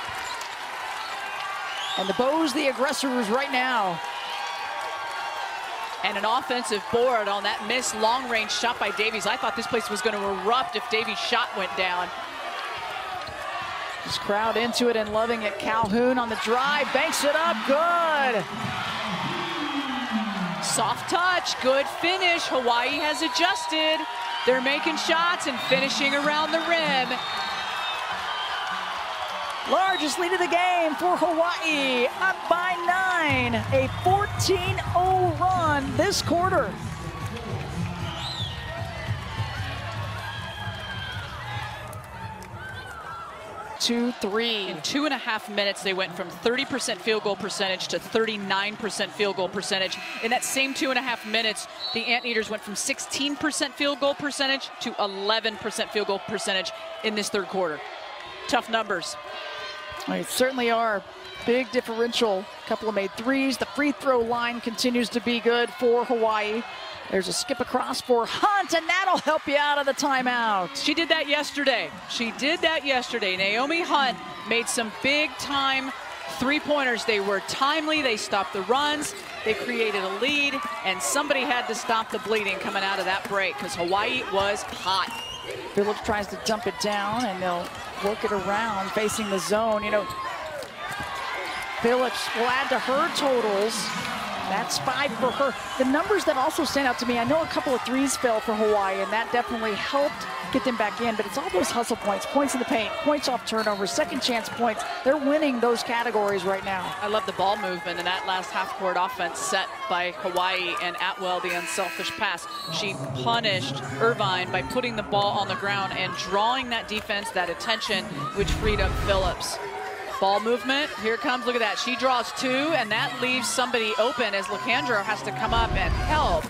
And the Bows, the aggressors right now. And an offensive board on that missed long-range shot by Davies. I thought this place was going to erupt if Davies' shot went down. Just crowd into it and loving it. Calhoun on the drive, banks it up, good. Soft touch, good finish. Hawaii has adjusted. They're making shots and finishing around the rim. Largest lead of the game for Hawaii, up by 9. A 14-0 run this quarter. In 2.5 minutes, they went from 30% field goal percentage to 39% field goal percentage. In that same 2.5 minutes, the Anteaters went from 16% field goal percentage to 11% field goal percentage in this third quarter. Tough numbers. They certainly are. Big differential. A couple of made threes. The free throw line continues to be good for Hawaii. There's a skip across for Hunt, and that'll help you out of the timeout. She did that yesterday. She did that yesterday. Naomi Hunt made some big-time three-pointers. They were timely. They stopped the runs. They created a lead, and somebody had to stop the bleeding coming out of that break because Hawaii was hot. Phillips tries to dump it down, and they'll work it around facing the zone. You know, Phillips will add to her totals. That's 5 for her. The numbers that also stand out to me, I know a couple of threes fell for Hawaii, and that definitely helped get them back in, but it's all those hustle points, points in the paint, points off turnovers, second chance points. They're winning those categories right now. I love the ball movement and that last half-court offense set by Hawaii, and Atwell, the unselfish pass. She punished Irvine by putting the ball on the ground and drawing that defense, that attention, which freed up Phillips. Ball movement, here it comes, look at that. She draws 2, and that leaves somebody open as Lacandro has to come up and help.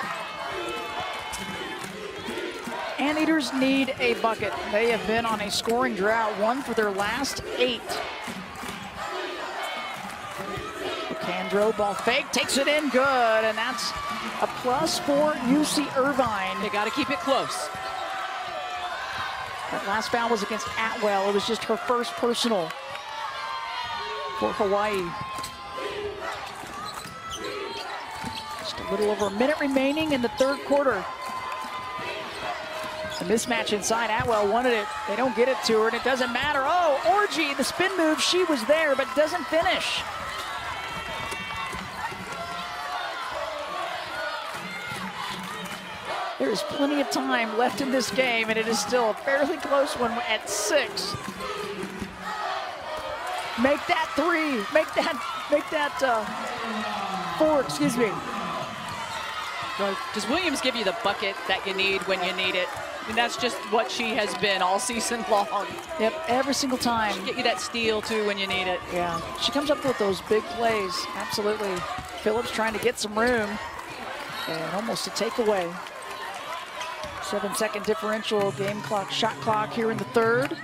Anteaters need a bucket. They have been on a scoring drought, 1 for their last 8. Lacandro, ball fake, takes it in, good, and that's a plus for UC Irvine. They got to keep it close. That last foul was against Atwell. It was just her first personal for Hawaii. Just a little over a minute remaining in the third quarter. The mismatch inside, Atwell wanted it. They don't get it to her, and it doesn't matter. Oh, Orgy, the spin move, she was there, but doesn't finish. There is plenty of time left in this game, and it is still a fairly close one at 6. Make that 3. Make that 4, excuse me. Does Williams give you the bucket that you need when you need it? I mean, that's just what she has been all season long. Yep, every single time. She'll get you that steal, too, when you need it. Yeah, she comes up with those big plays, absolutely. Phillips trying to get some room, and almost a takeaway. 7-second differential, game clock, shot clock here in the third.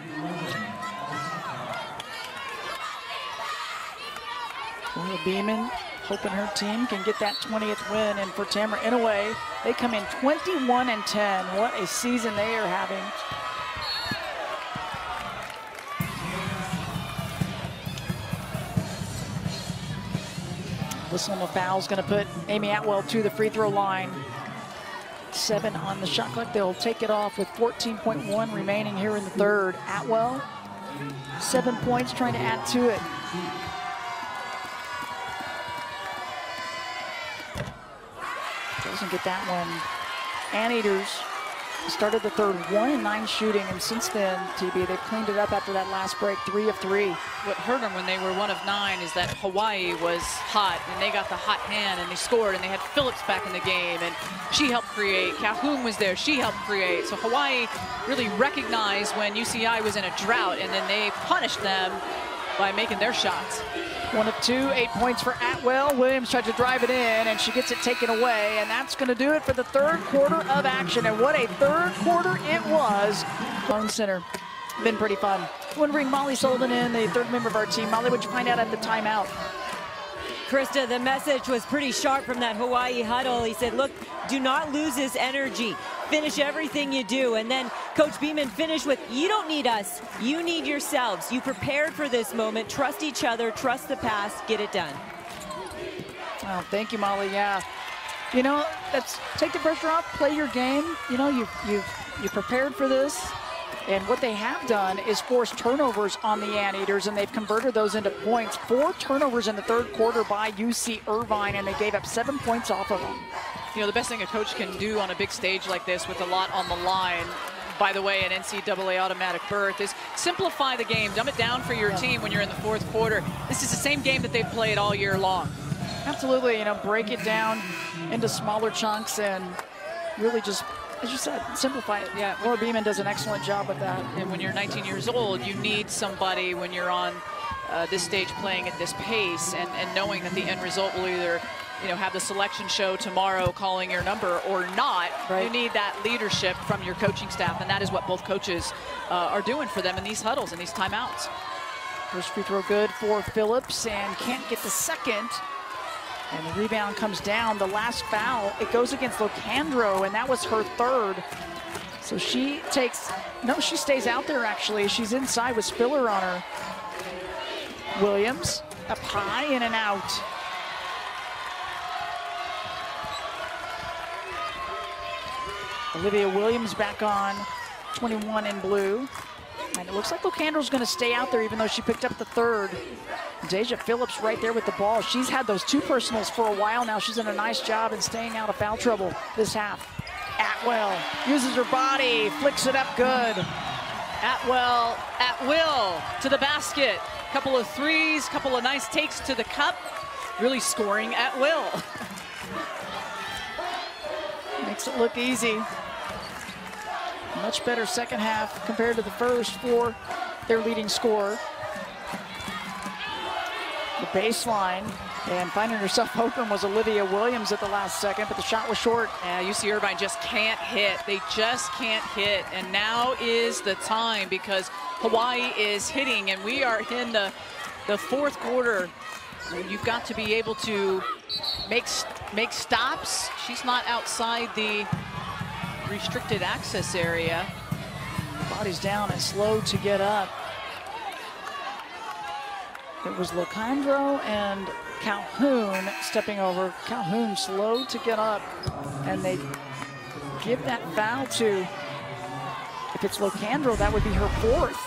Laura Beeman hoping her team can get that 20th win, and for Tamara Inouye, they come in 21-10. What a season they are having. Whistle on the foul is going to put Amy Atwell to the free throw line. 7 on the shot clock. They'll take it off with 14.1 remaining here in the third. Atwell, 7 points, trying to add to it. Doesn't get that one. Anteaters started the third 1-9 shooting, and since then, TB, they've cleaned it up after that last break, 3 of 3. What hurt them when they were 1 of 9 is that Hawaii was hot, and they got the hot hand, and they scored, and they had Phillips back in the game, and she helped create. Calhoun was there, she helped create. So Hawaii really recognized when UCI was in a drought, and then they punished them by making their shots. 1 of 2, 8 points for Atwell. Williams tried to drive it in, and she gets it taken away, and that's going to do it for the third quarter of action. And what a third quarter it was. Bone Center. been pretty fun. I want to bring Molly Sullivan in, the third member of our team. Molly, what'd you find out at the timeout? Krista, the message was pretty sharp from that Hawaii huddle. He said, look, do not lose his energy. Finish everything you do. And then Coach Beeman finished with, you don't need us. You need yourselves. You prepared for this moment. Trust each other. Trust the past. Get it done. Oh, thank you, Molly. Yeah. You know, take the pressure off, play your game. You know, you prepared for this. And what they have done is force turnovers on the Anteaters, and they've converted those into points. 4 turnovers in the third quarter by UC Irvine, and they gave up 7 points off of them. You know, the best thing a coach can do on a big stage like this with a lot on the line, by the way, an NCAA automatic berth, is simplify the game, dumb it down for your team when you're in the fourth quarter. This is the same game that they've played all year long. Absolutely, you know, break it down into smaller chunks and really just, as you said, simplify it. Yeah, Laura Beeman does an excellent job of that. And when you're 19 years old, you need somebody when you're on this stage playing at this pace and knowing that the end result will either, you know, have the selection show tomorrow calling your number or not. Right. You need that leadership from your coaching staff, and that is what both coaches are doing for them in these huddles and these timeouts. First free throw good for Phillips, and can't get the second. And the rebound comes down. The last foul, it goes against Locandro, and that was her third. So she she stays out there actually. She's inside with Spiller on her. Williams up high, in and out. Olivia Williams back on, 21 in blue. And it looks like Locandro's going to stay out there even though she picked up the third. Deja Phillips right there with the ball. She's had those 2 personals for a while now. She's done a nice job in staying out of foul trouble this half. Atwell uses her body, flicks it up good. Atwell at will to the basket. Couple of threes, couple of nice takes to the cup. Really scoring at will. Makes it look easy. Much better second half compared to the first for their leading scorer. The baseline, and finding herself open was Olivia Williams at the last second, but the shot was short. Yeah, UC Irvine just can't hit. They just can't hit, and now is the time because Hawaii is hitting, and we are in the fourth quarter. You've got to be able to make stops. She's not outside the restricted access area. Body's down and slow to get up. It was Locandro and Calhoun stepping over. Calhoun slow to get up, and they give that foul to, if it's Locandro, that would be her 4th.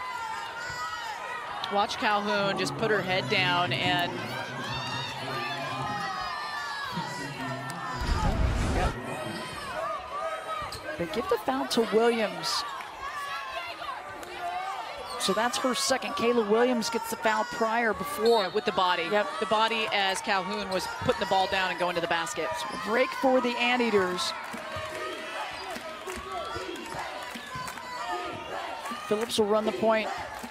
Watch Calhoun just put her head down and they give the foul to Williams. So that's her second. Kayla Williams gets the foul prior before. Yeah, with the body. Yep. The body as Calhoun was putting the ball down and going to the basket. So a break for the Anteaters. Phillips will run the point.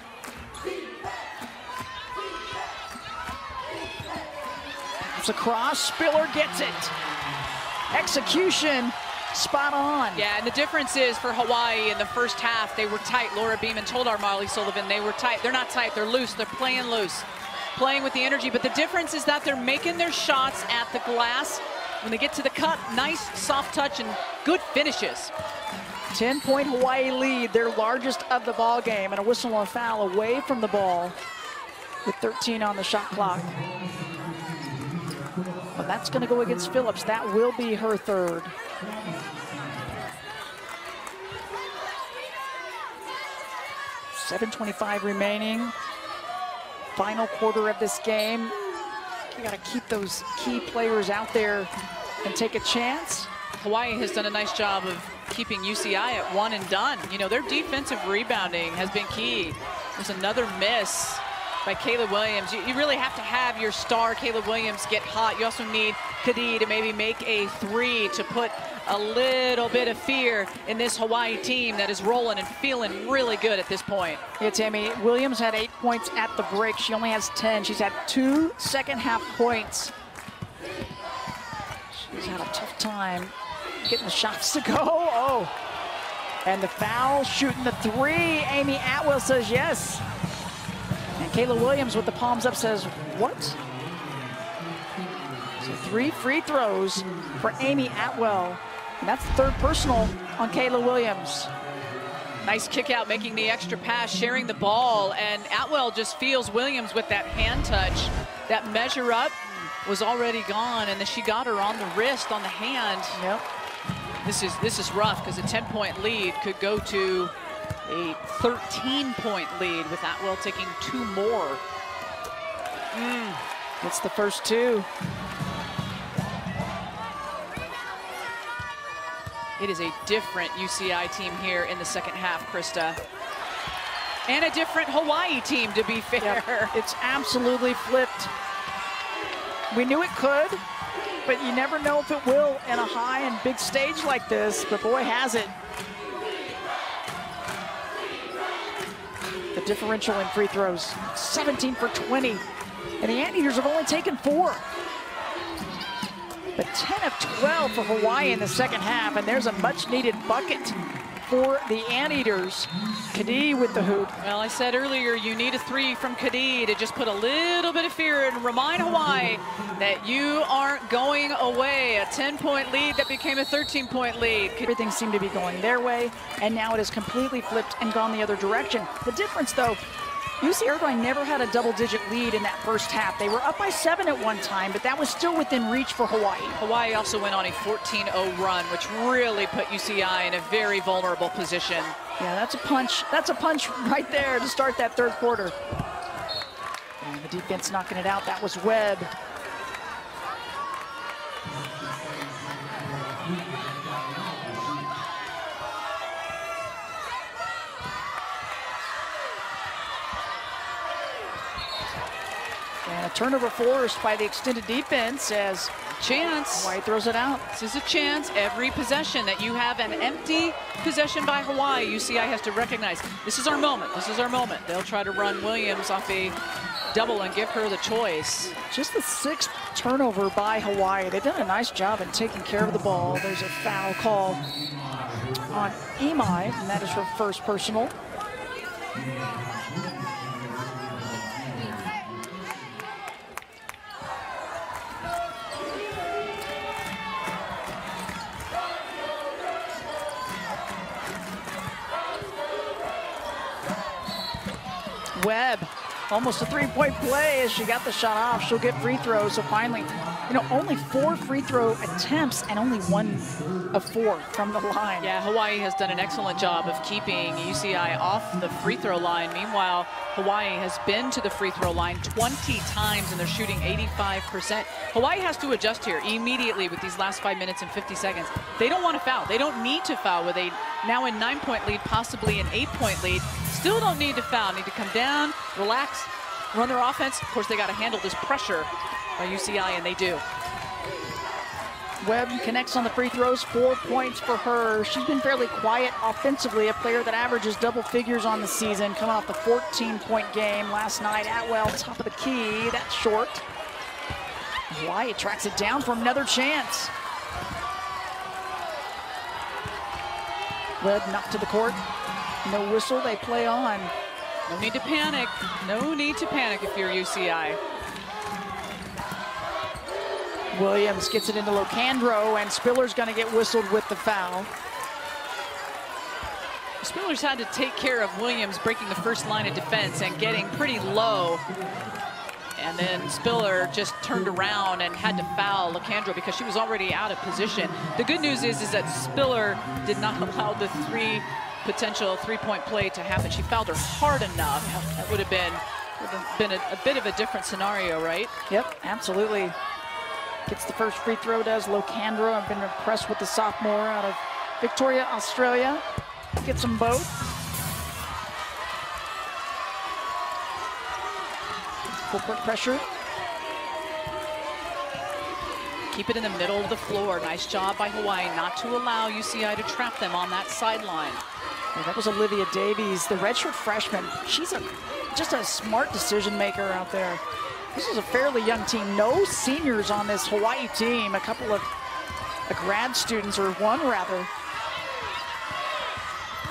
It's across, Spiller gets it. Execution. Spot on. Yeah, and the difference is for Hawaii in the first half, they were tight. Laura Beeman told our Molly Sullivan they were tight. They're not tight, they're loose. They're playing loose, playing with the energy. But the difference is that they're making their shots at the glass. When they get to the cup, nice soft touch and good finishes. 10-point Hawaii lead, their largest of the ball game, and a whistle and a foul away from the ball with 13 on the shot clock. But that's going to go against Phillips. That will be her third. .725 remaining. Final quarter of this game. You got to keep those key players out there and take a chance. Hawaii has done a nice job of keeping UCI at 1 and done. You know, their defensive rebounding has been key. There's another miss by Kayla Williams. You really have to have your star, Kayla Williams, get hot. You also need Kadee to maybe make a 3 to put a little bit of fear in this Hawaii team that is rolling and feeling really good at this point. Yeah, Tammy, Williams had 8 points at the break. She only has 10. She's had 2 second-half points. She's had a tough time getting the shots to go. Oh, And the foul, shooting the three. Amy Atwell says yes. And Kayla Williams with the palms up says, what? So 3 free throws for Amy Atwell. And that's the third personal on Kayla Williams. Nice kick out, making the extra pass, sharing the ball, and Atwell just feels Williams with that hand touch. That measure up was already gone, and then she got her on the wrist, on the hand. Yep. This is rough because a 10-point lead could go to a 13-point lead with Atwell taking 2 more. It's the first 2. It is a different UCI team here in the second half, Krista. And a different Hawaii team, to be fair. Yep. It's absolutely flipped. We knew it could, but you never know if it will in a high and big stage like this, but boy, has it. The differential in free throws, 17 for 20. And the Anteaters have only taken 4. But 10 of 12 for Hawaii in the second half, and there's a much-needed bucket for the Anteaters. Kadee with the hoop. Well, I said earlier, you need a 3 from Kadee to just put a little bit of fear and remind Hawaii that you aren't going away. A 10-point lead that became a 13-point lead. Everything seemed to be going their way, and now it has completely flipped and gone the other direction. The difference, though, UC Irvine never had a double-digit lead in that first half. They were up by 7 at one time, but that was still within reach for Hawaii. Hawaii also went on a 14-0 run, which really put UCI in a very vulnerable position. Yeah, that's a punch. That's a punch right there to start that third quarter. And the defense knocking it out. That was Webb. And a turnover forced by the extended defense as Chance. Hawaii throws it out. This is a chance. Every possession that you have an empty possession by Hawaii, UCI has to recognize, this is our moment. This is our moment. They'll try to run Williams off a double and give her the choice. Just the 6th turnover by Hawaii. They've done a nice job in taking care of the ball. There's a foul call on Imai, and that is her first personal. Webb, almost a 3-point play as she got the shot off. She'll get free throws. So finally, you know, only 4 free throw attempts and only 1 of 4 from the line. Yeah, Hawaii has done an excellent job of keeping UCI off the free throw line. Meanwhile, Hawaii has been to the free throw line 20 times and they're shooting 85%. Hawaii has to adjust here immediately with these last 5 minutes and 50 seconds. They don't want to foul. They don't need to foul with a now in 9-point lead, possibly an 8-point lead. Still don't need to foul, need to come down, relax, run their offense. Of course, they got to handle this pressure by UCI, and they do. Webb connects on the free throws, 4 points for her. She's been fairly quiet offensively, a player that averages double figures on the season, coming off the 14-point game last night. Atwell, top of the key, that's short. Hawaii tracks it down for another chance. Webb knocked to the court. No whistle, they play on. No need to panic. No need to panic if you're UCI. Williams gets it into Locandro, and Spiller's going to get whistled with the foul. Spiller's had to take care of Williams breaking the first line of defense and getting pretty low. And then Spiller just turned around and had to foul Locandro because she was already out of position. The good news is that Spiller did not allow the potential 3-point play to happen. She fouled her hard enough. That would have been a bit of a different scenario, right? Yep, absolutely. Gets the first free throw, does Locandro. I've been impressed with the sophomore out of Victoria, Australia. Gets them both. Full court pressure. Keep it in the middle of the floor. Nice job by Hawaii not to allow UCI to trap them on that sideline. Yeah, that was Olivia Davies, the redshirt freshman. She's just a smart decision maker out there. This is a fairly young team. No seniors on this Hawaii team. A couple of grad students, or one rather.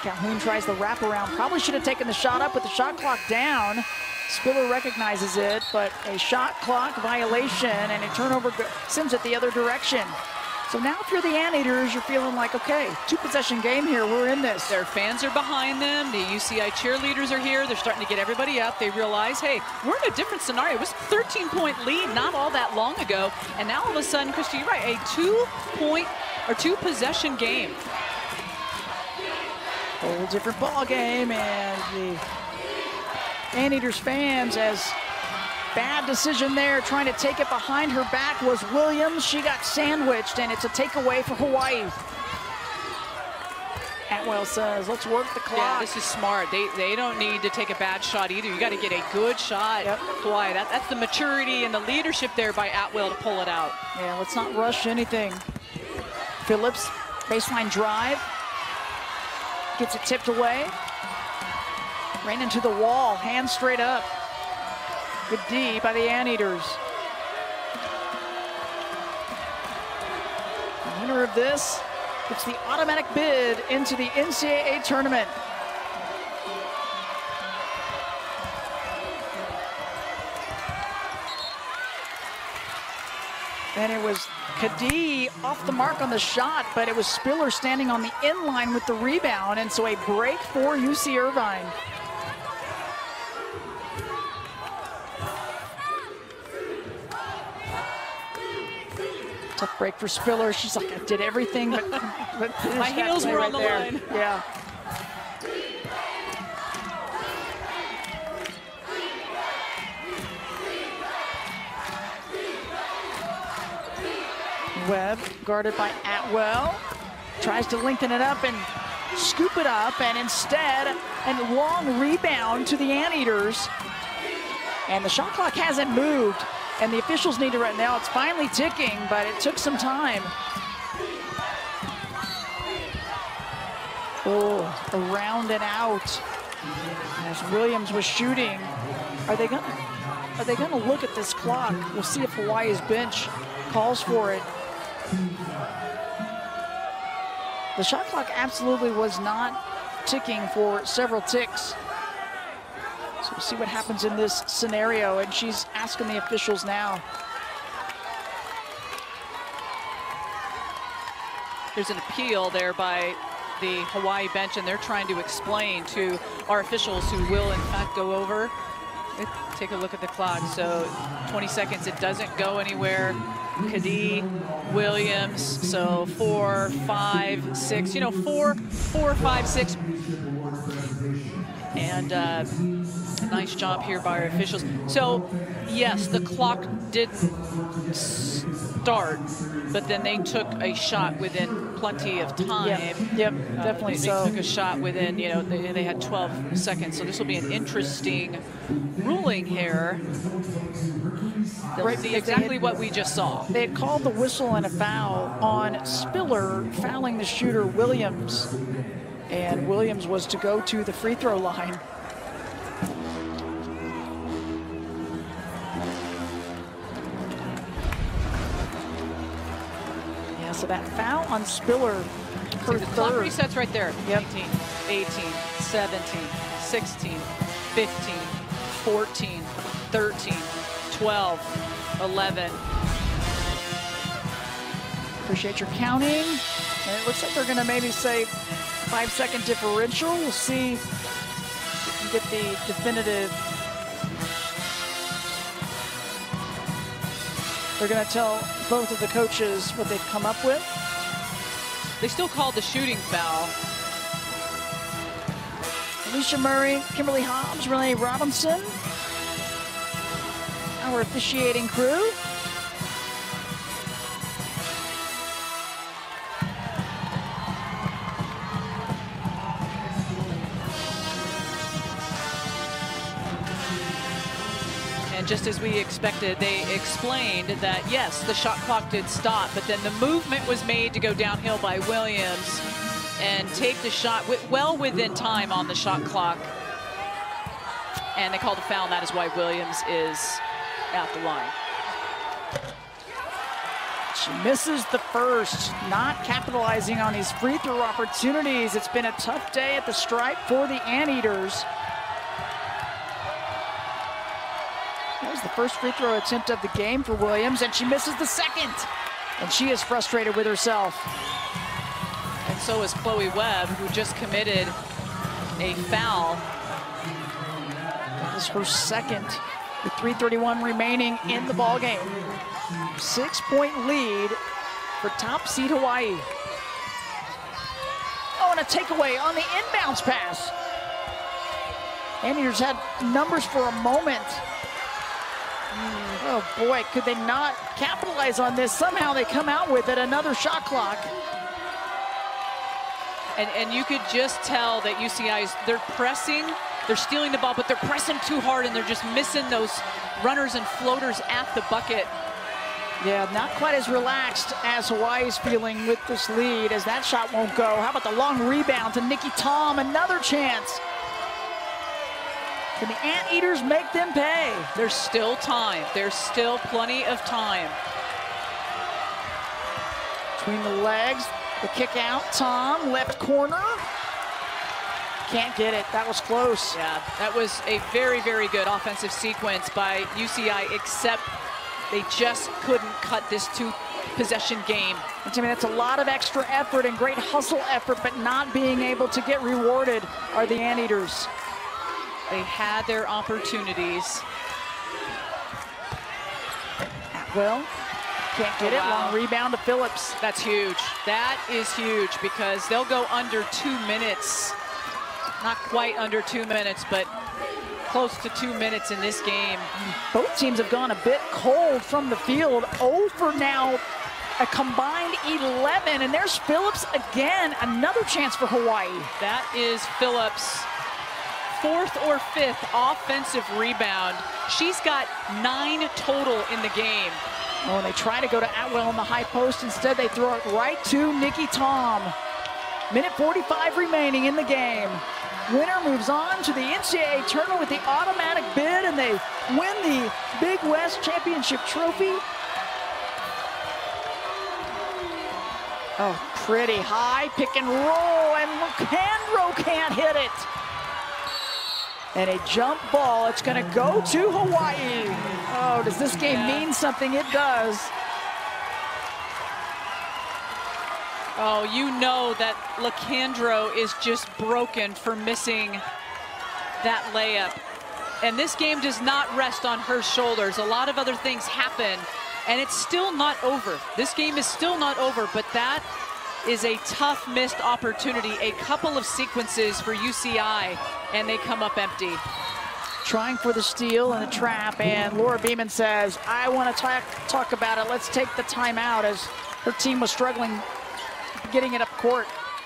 Calhoun tries the wraparound. Probably should have taken the shot up with the shot clock down. Spiller recognizes it, but a shot clock violation and a turnover sends it the other direction. So now if you're the Anteaters, you're feeling like, okay, 2-possession game here, we're in this. Their fans are behind them. The UCI cheerleaders are here. They're starting to get everybody up. They realize, hey, we're in a different scenario. It was a 13-point lead not all that long ago. And now all of a sudden, Christy, you're right, a 2-possession game. Whole different ball game, and the Anteaters fans, as bad decision there, trying to take it behind her back was Williams. She got sandwiched, and it's a takeaway for Hawaii. Atwell says, let's work the clock. Yeah, this is smart. They don't need to take a bad shot either. You got to get a good shot. Yep. Hawaii, that's the maturity and the leadership there by Atwell to pull it out. Yeah, let's not rush anything. Phillips, baseline drive. Gets it tipped away. Ran into the wall, hands straight up. Good D by the Anteaters. The winner of this gets the automatic bid into the NCAA tournament. And it was Kadee off the mark on the shot, but it was Spiller standing on the inline with the rebound, and so a break for UC Irvine. Tough break for Spiller. She's like, I did everything, but my heels were on the line. Yeah. Webb guarded by Atwell. Tries to lengthen it up and scoop it up, and instead, a long rebound to the Anteaters. And the shot clock hasn't moved. And the officials need to right now. It's finally ticking, but it took some time. Oh, around and out. As Williams was shooting. Are they gonna look at this clock? We'll see if Hawaii's bench calls for it. The shot clock absolutely was not ticking for several ticks. So we'll see what happens in this scenario, and she's asking the officials now. There's an appeal there by the Hawaii bench, and they're trying to explain to our officials, who will in fact go over. Take a look at the clock. So 20 seconds, it doesn't go anywhere. Kadee, Williams, so 4, 5, 6, 4, 5, 6. And a nice job here by our officials. So yes, the clock did start, but then they took a shot within plenty of time. Yep, definitely so. They took a shot within, they had 12 seconds. So this will be an interesting ruling here. They'll see exactly what we just saw. They had called the whistle and a foul on Spiller fouling the shooter Williams. And Williams was to go to the free throw line. Yeah, so that foul on Spiller, her the clock third. resets right there. Yep. 18, 17, 16, 15, 14, 13, 12, 11. Appreciate your counting. And it looks like they're going to maybe say 5-second differential. We'll see if we can get the definitive. They're going to tell both of the coaches what they've come up with. They still called the shooting foul. Alicia Murray, Kimberly Hobbs, Renee Robinson, our officiating crew. And just as we expected, they explained that, yes, the shot clock did stop, but then the movement was made to go downhill by Williams and take the shot well within time on the shot clock. And they called a foul, and that is why Williams is at the line. She misses the first, not capitalizing on these free throw opportunities. It's been a tough day at the stripe for the Anteaters. That was the first free throw attempt of the game for Williams, and she misses the second. And she is frustrated with herself. And so is Chloe Webb, who just committed a foul. That is her second, with 3:31 remaining in the ball game. 6-point lead for top seed Hawaii. Oh, and a takeaway on the inbounds pass. Anteaters had numbers for a moment. Oh boy, could they not capitalize on this? Somehow they come out with it, another shot clock. And you could just tell that UCI they're pressing, they're stealing the ball, but they're pressing too hard and they're just missing those runners and floaters at the bucket. Yeah, not quite as relaxed as Hawaii's feeling with this lead, as that shot won't go. How about the long rebound to Nikki Tom? Another chance. Can the Anteaters make them pay? There's still time. There's still plenty of time. Between the legs, the kick out. Tom, left corner. Can't get it. That was close. Yeah, that was a very, very good offensive sequence by UCI, except they just couldn't cut this two-possession game. And to me, that's a lot of extra effort and great hustle effort, but not being able to get rewarded are the Anteaters. They had their opportunities. Atwell can't get it. Long rebound to Phillips. That's huge. That is huge because they'll go under 2 minutes. Not quite under 2 minutes, but close to 2 minutes in this game. Both teams have gone a bit cold from the field. 0 for now, a combined 11, and there's Phillips again. Another chance for Hawaii. That is Phillips' 4th or 5th offensive rebound. She's got 9 total in the game. Oh, and they try to go to Atwell in the high post. Instead, they throw it right to Nikki Tom. Minute 45 remaining in the game. Winner moves on to the NCAA tournament with the automatic bid, and they win the Big West Championship trophy. Oh, pretty high pick and roll, and Locandro can't hit it. And a jump ball, it's gonna go to Hawaii. Oh, does this game mean something? It does. Oh, you know that Locandro is just broken for missing that layup. And this game does not rest on her shoulders. A lot of other things happen, and it's still not over. This game is still not over, but that is a tough missed opportunity. A couple of sequences for UCI, and they come up empty. Trying for the steal and the trap, and Laura Beeman says, I want to talk about it. Let's take the timeout, as her team was struggling getting it up court.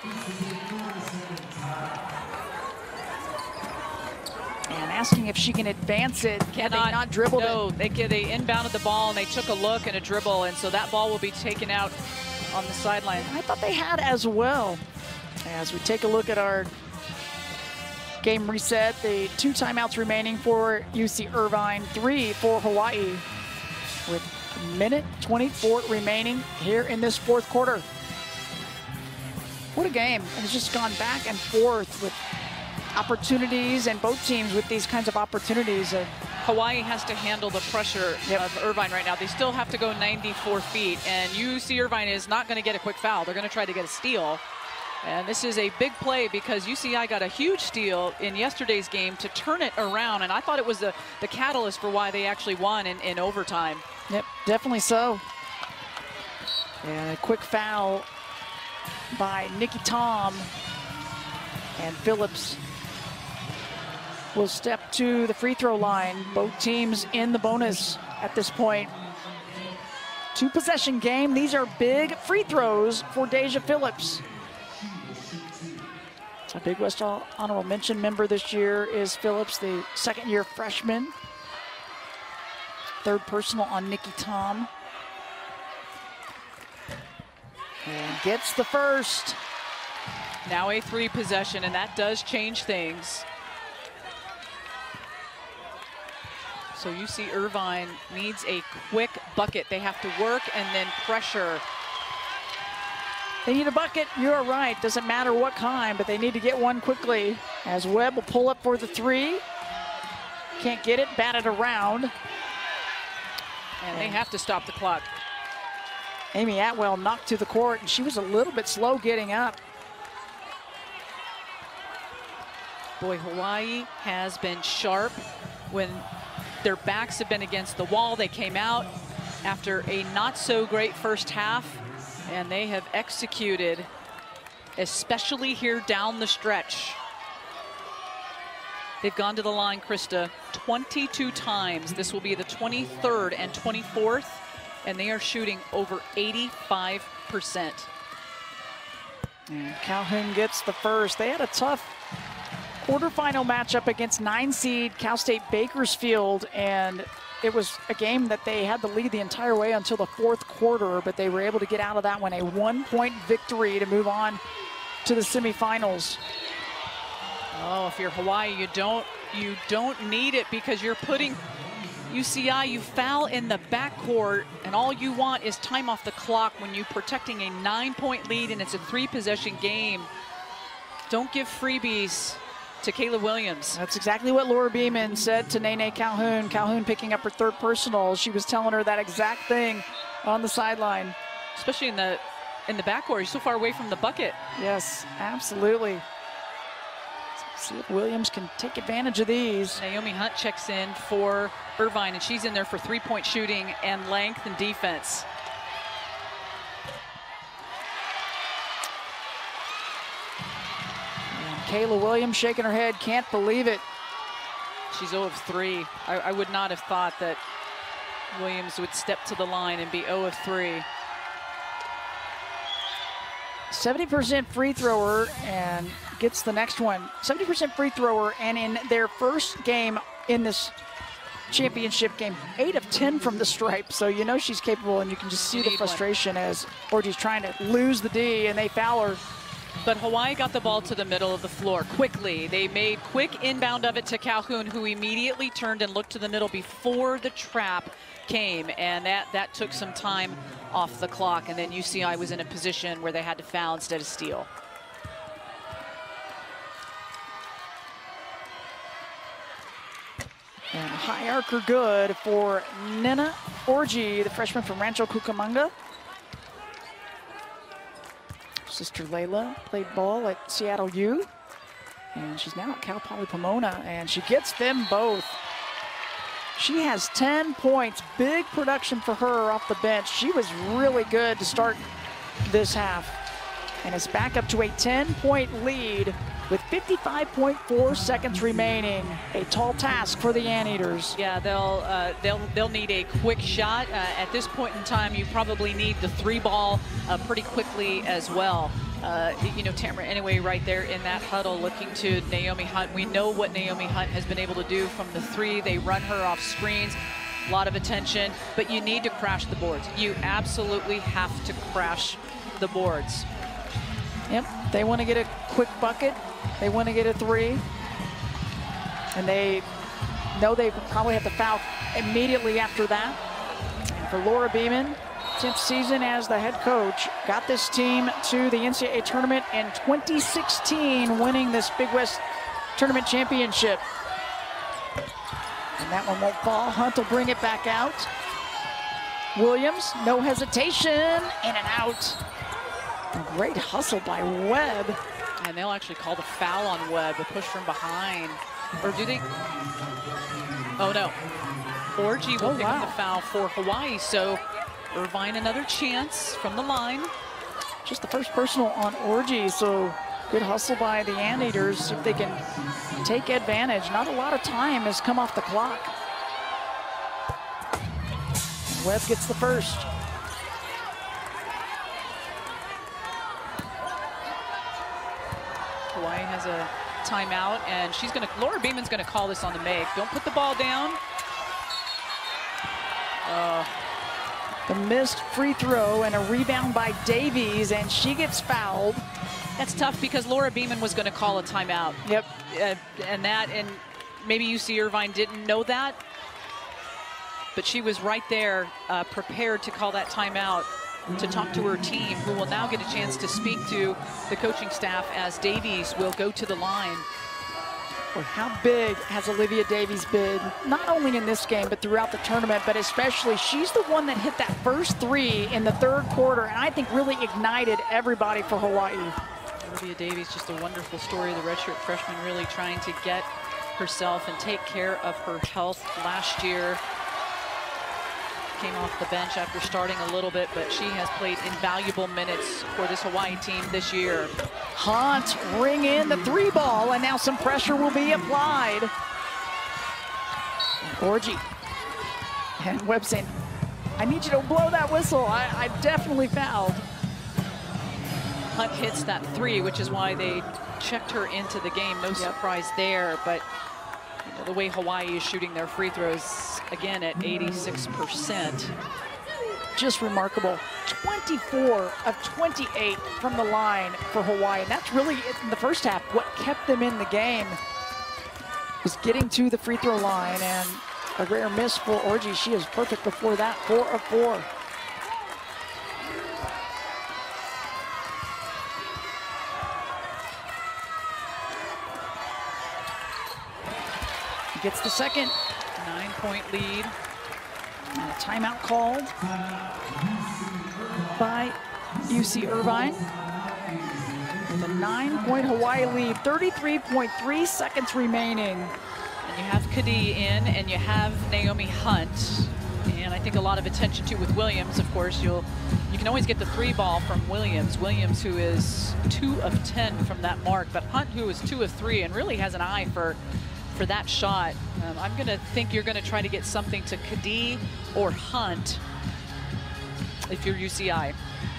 And asking if she can advance it. Can they not dribble it? No, they inbounded the ball and they took a look and a dribble, and so that ball will be taken out on the sideline. I thought they had as well. As we take a look at our game reset, the 2 timeouts remaining for UC Irvine, 3 for Hawaii, with minute 24 remaining here in this 4th quarter. What a game. It's just gone back and forth with opportunities, and both teams with these kinds of opportunities. Hawaii has to handle the pressure of Irvine right now. They still have to go 94 feet, and UC Irvine is not going to get a quick foul. They're going to try to get a steal. And this is a big play because UCI got a huge steal in yesterday's game to turn it around, and I thought it was the catalyst for why they actually won in overtime. Yep, definitely so. And a quick foul by Nikki Tom, and Phillips will step to the free throw line. Both teams in the bonus at this point. 2-possession game. These are big free throws for Deja Phillips. A Big West honorable mention member this year is Phillips, the 2nd-year freshman. 3rd personal on Nikki Tom. And gets the first. Now a 3-possession, and that does change things. So you see Irvine needs a quick bucket. They have to work and then pressure. They need a bucket, you're right. Doesn't matter what kind, but they need to get one quickly. As Webb will pull up for the three. Can't get it, batted around. And they have to stop the clock. Amy Atwell knocked to the court, and she was a little bit slow getting up. Boy, Hawaii has been sharp. When their backs have been against the wall, they came out after a not so great first half, and they have executed, especially here down the stretch. They've gone to the line, Krista, 22 times. This will be the 23rd and 24th, and they are shooting over 85%. And Calhoun gets the first. They had a tough quarterfinal matchup against 9 seed Cal State Bakersfield, and it was a game that they had the lead the entire way until the fourth quarter, but they were able to get out of that one, a 1-point victory to move on to the semifinals. Oh, if you're Hawaii, you don't need it, because you're putting UCI, you foul in the backcourt, and all you want is time off the clock when you're protecting a 9-point lead and it's a 3-possession game. Don't give freebies to Kayla Williams. That's exactly what Laura Beeman said to Nene Calhoun. Calhoun picking up her third personal. She was telling her that exact thing on the sideline. Especially in the backcourt, you're so far away from the bucket. Yes, absolutely. See if Williams can take advantage of these. Naomi Hunt checks in for Irvine, and she's in there for 3-point shooting and length and defense. And Kayla Williams shaking her head, can't believe it. She's 0 of 3. I would not have thought that Williams would step to the line and be 0 of 3. 70% free thrower and gets the next one. 70% free thrower, and in their first game in this championship game, 8 of 10 from the stripe. So you know she's capable, and you can just see the frustration as Orji's trying to lose the D, and they foul her. But Hawaii got the ball to the middle of the floor quickly. They made quick inbound of it to Calhoun, who immediately turned and looked to the middle before the trap came, and that took some time off the clock, and then UCI was in a position where they had to foul instead of steal. And a high arcer good for Nina Orji, the freshman from Rancho Cucamonga. Sister Layla played ball at Seattle U, and she's now at Cal Poly Pomona, and she gets them both. She has 10 points, big production for her off the bench. She was really good to start this half, and it's back up to a 10-point lead with 55.4 seconds remaining. A tall task for the Anteaters. Yeah, they'll need a quick shot. At this point in time, you probably need the 3-ball pretty quickly as well. You know, Tamara, anyway, right there in that huddle looking to Naomi Hunt. We know what Naomi Hunt has been able to do from the 3. They run her off screens, a lot of attention, but you need to crash the boards. You absolutely have to crash the boards. Yep, they want to get a quick bucket. They want to get a 3. And they know they probably have to foul immediately after that. And for Laura Beeman, 10th season as the head coach, got this team to the NCAA tournament in 2016, winning this Big West tournament championship. And that one won't fall. Hunt will bring it back out. Williams, no hesitation, in and out. A great hustle by Webb. And they'll actually call the foul on Webb, a push from behind. Or do they? Oh no. Orji will pick up the foul for Hawaii, so Irvine another chance from the line. Just the first personal on Orji, so good hustle by the Anteaters. See if they can take advantage. Not a lot of time has come off the clock. Webb gets the first. Hawaii has a timeout, and Laura Beeman's gonna call this on the make. Don't put the ball down. The missed free throw and a rebound by Davies, and she gets fouled. That's tough because Laura Beeman was gonna call a timeout. Yep. And maybe UC Irvine didn't know that. but she was right there prepared to call that timeout to talk to her team, who will now get a chance to speak to the coaching staff as Davies will go to the line. Well, how big has Olivia Davies been, not only in this game, but throughout the tournament, but especially she's the one that hit that first three in the third quarter, and I think really ignited everybody for Hawaii. Olivia Davies, just a wonderful story. The redshirt freshman really trying to get herself and take care of her health last year. Came off the bench after starting a little bit, but she has played invaluable minutes for this Hawaii team this year. Hunt ring in the three ball, and now some pressure will be applied. Orji and Webb saying, I need you to blow that whistle. I definitely fouled. Hunt hits that three, which is why they checked her into the game. No surprise there, but you know, the way Hawaii is shooting their free throws, again at 86%. Just remarkable. 24 of 28 from the line for Hawaii. And that's really, in the first half, what kept them in the game was getting to the free throw line, and a rare miss for Orji. She is perfect before that, 4 of 4. Gets the second. 9-point lead. And a timeout called by UC Irvine. With a 9-point Hawaii lead, 33.3 seconds remaining. And you have Kadee in, and you have Naomi Hunt. And I think a lot of attention to with Williams, of course, you can always get the three ball from Williams. Williams, who is 2 of 10 from that mark, but Hunt, who is 2 of 3 and really has an eye for that shot. I'm going to think you're going to try to get something to Kadee or Hunt if you're UCI.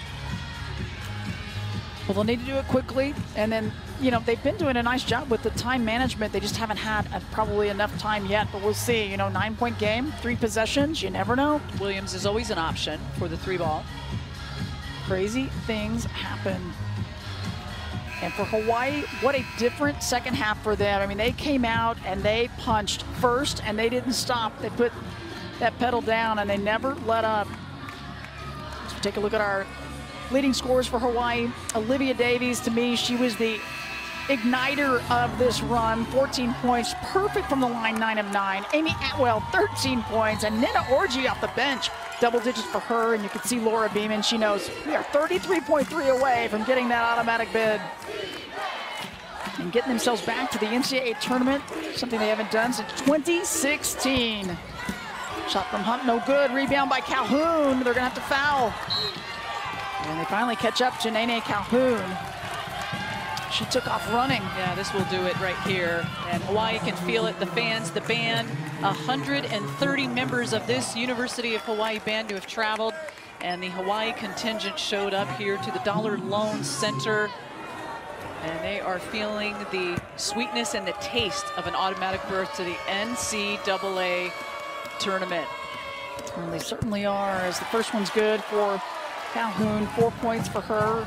Well, they'll need to do it quickly, and then, you know, they've been doing a nice job with the time management. They just haven't had probably enough time yet, but we'll see. You know, 9-point game, 3 possessions, you never know. Williams is always an option for the three ball. Crazy things happen. And for Hawaii, what a different second half for them. I mean, they came out and they punched first, and they didn't stop. They put that pedal down, and they never let up. Let's take a look at our leading scorers for Hawaii. Olivia Davies, to me, she was the igniter of this run. 14 points, perfect from the line, 9 of 9. Amy Atwell, 13 points, and Nina Orji off the bench. Double digits for her, and you can see Laura Beeman. She knows we are 33.3 away from getting that automatic bid and getting themselves back to the NCAA tournament, something they haven't done since 2016. Shot from Hunt, no good. Rebound by Calhoun. They're going to have to foul. And they finally catch up to Nene Calhoun. She took off running. Yeah, this will do it right here. And Hawaii can feel it. The fans, the band, 130 members of this University of Hawaii band who have traveled. And the Hawaii contingent showed up here to the Dollar Loan Center. And they are feeling the sweetness and the taste of an automatic berth to the NCAA tournament. And they certainly are, as the first one's good for Calhoun, 4 points for her.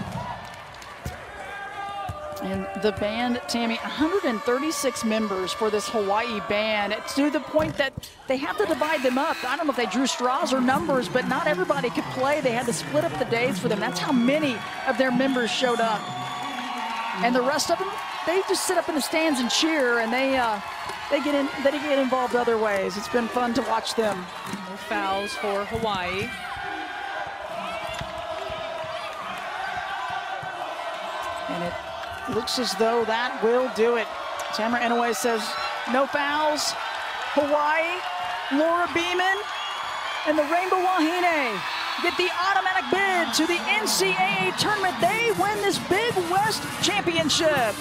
And the band, Tammy, 136 members for this Hawaii band, to the point that they have to divide them up. I don't know if they drew straws or numbers, but not everybody could play. They had to split up the days for them. That's how many of their members showed up. And the rest of them, they just sit up in the stands and cheer, and they get involved other ways. It's been fun to watch them. No fouls for Hawaii. And it looks as though that will do it. Tamara Inouye says no fouls. Hawaii, Laura Beeman, and the Rainbow Wahine get the automatic bid to the NCAA tournament. They win this Big West championship.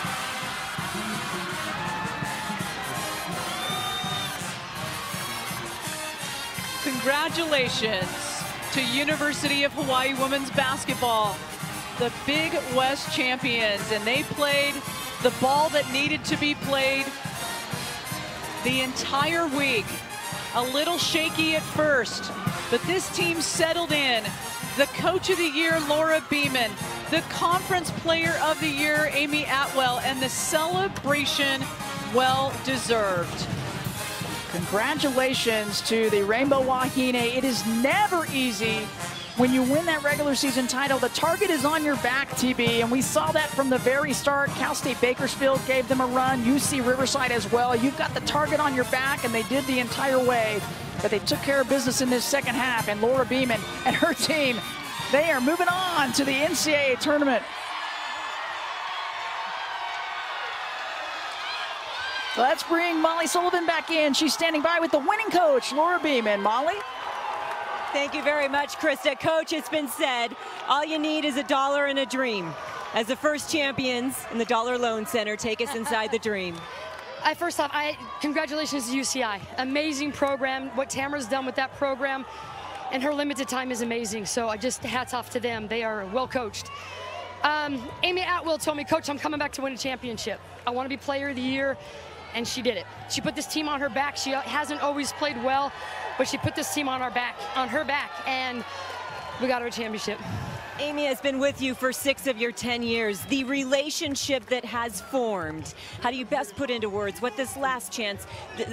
Congratulations to University of Hawaii women's basketball, the Big West champions, and they played the ball that needed to be played the entire week. A little shaky at first, but this team settled in. The Coach of the Year, Laura Beeman, the Conference Player of the Year, Amy Atwell, and the celebration well deserved. Congratulations to the Rainbow Wahine. It is never easy when you win that regular season title. The target is on your back, TB, and we saw that from the very start. Cal State Bakersfield gave them a run, UC Riverside as well. You've got the target on your back, and they did the entire way. But they took care of business in this second half, and Laura Beeman and her team, they are moving on to the NCAA tournament. Let's bring Molly Sullivan back in. She's standing by with the winning coach, Laura Beeman. Molly? Thank you very much, Krista. Coach, it's been said, all you need is $1 and a dream. As the first champions in the Dollar Loan Center, take us inside the dream. First off, congratulations to UCI. Amazing program. What Tamara's done with that program and her limited time is amazing. So I just hats off to them. They are well coached. Amy Atwell told me, Coach, I'm coming back to win a championship. I want to be player of the year. And she did it. She put this team on her back. She hasn't always played well, but she put this team on her back, and we got her a championship. Amy has been with you for 6 of your 10 years. The relationship that has formed, how do you best put into words what this last dance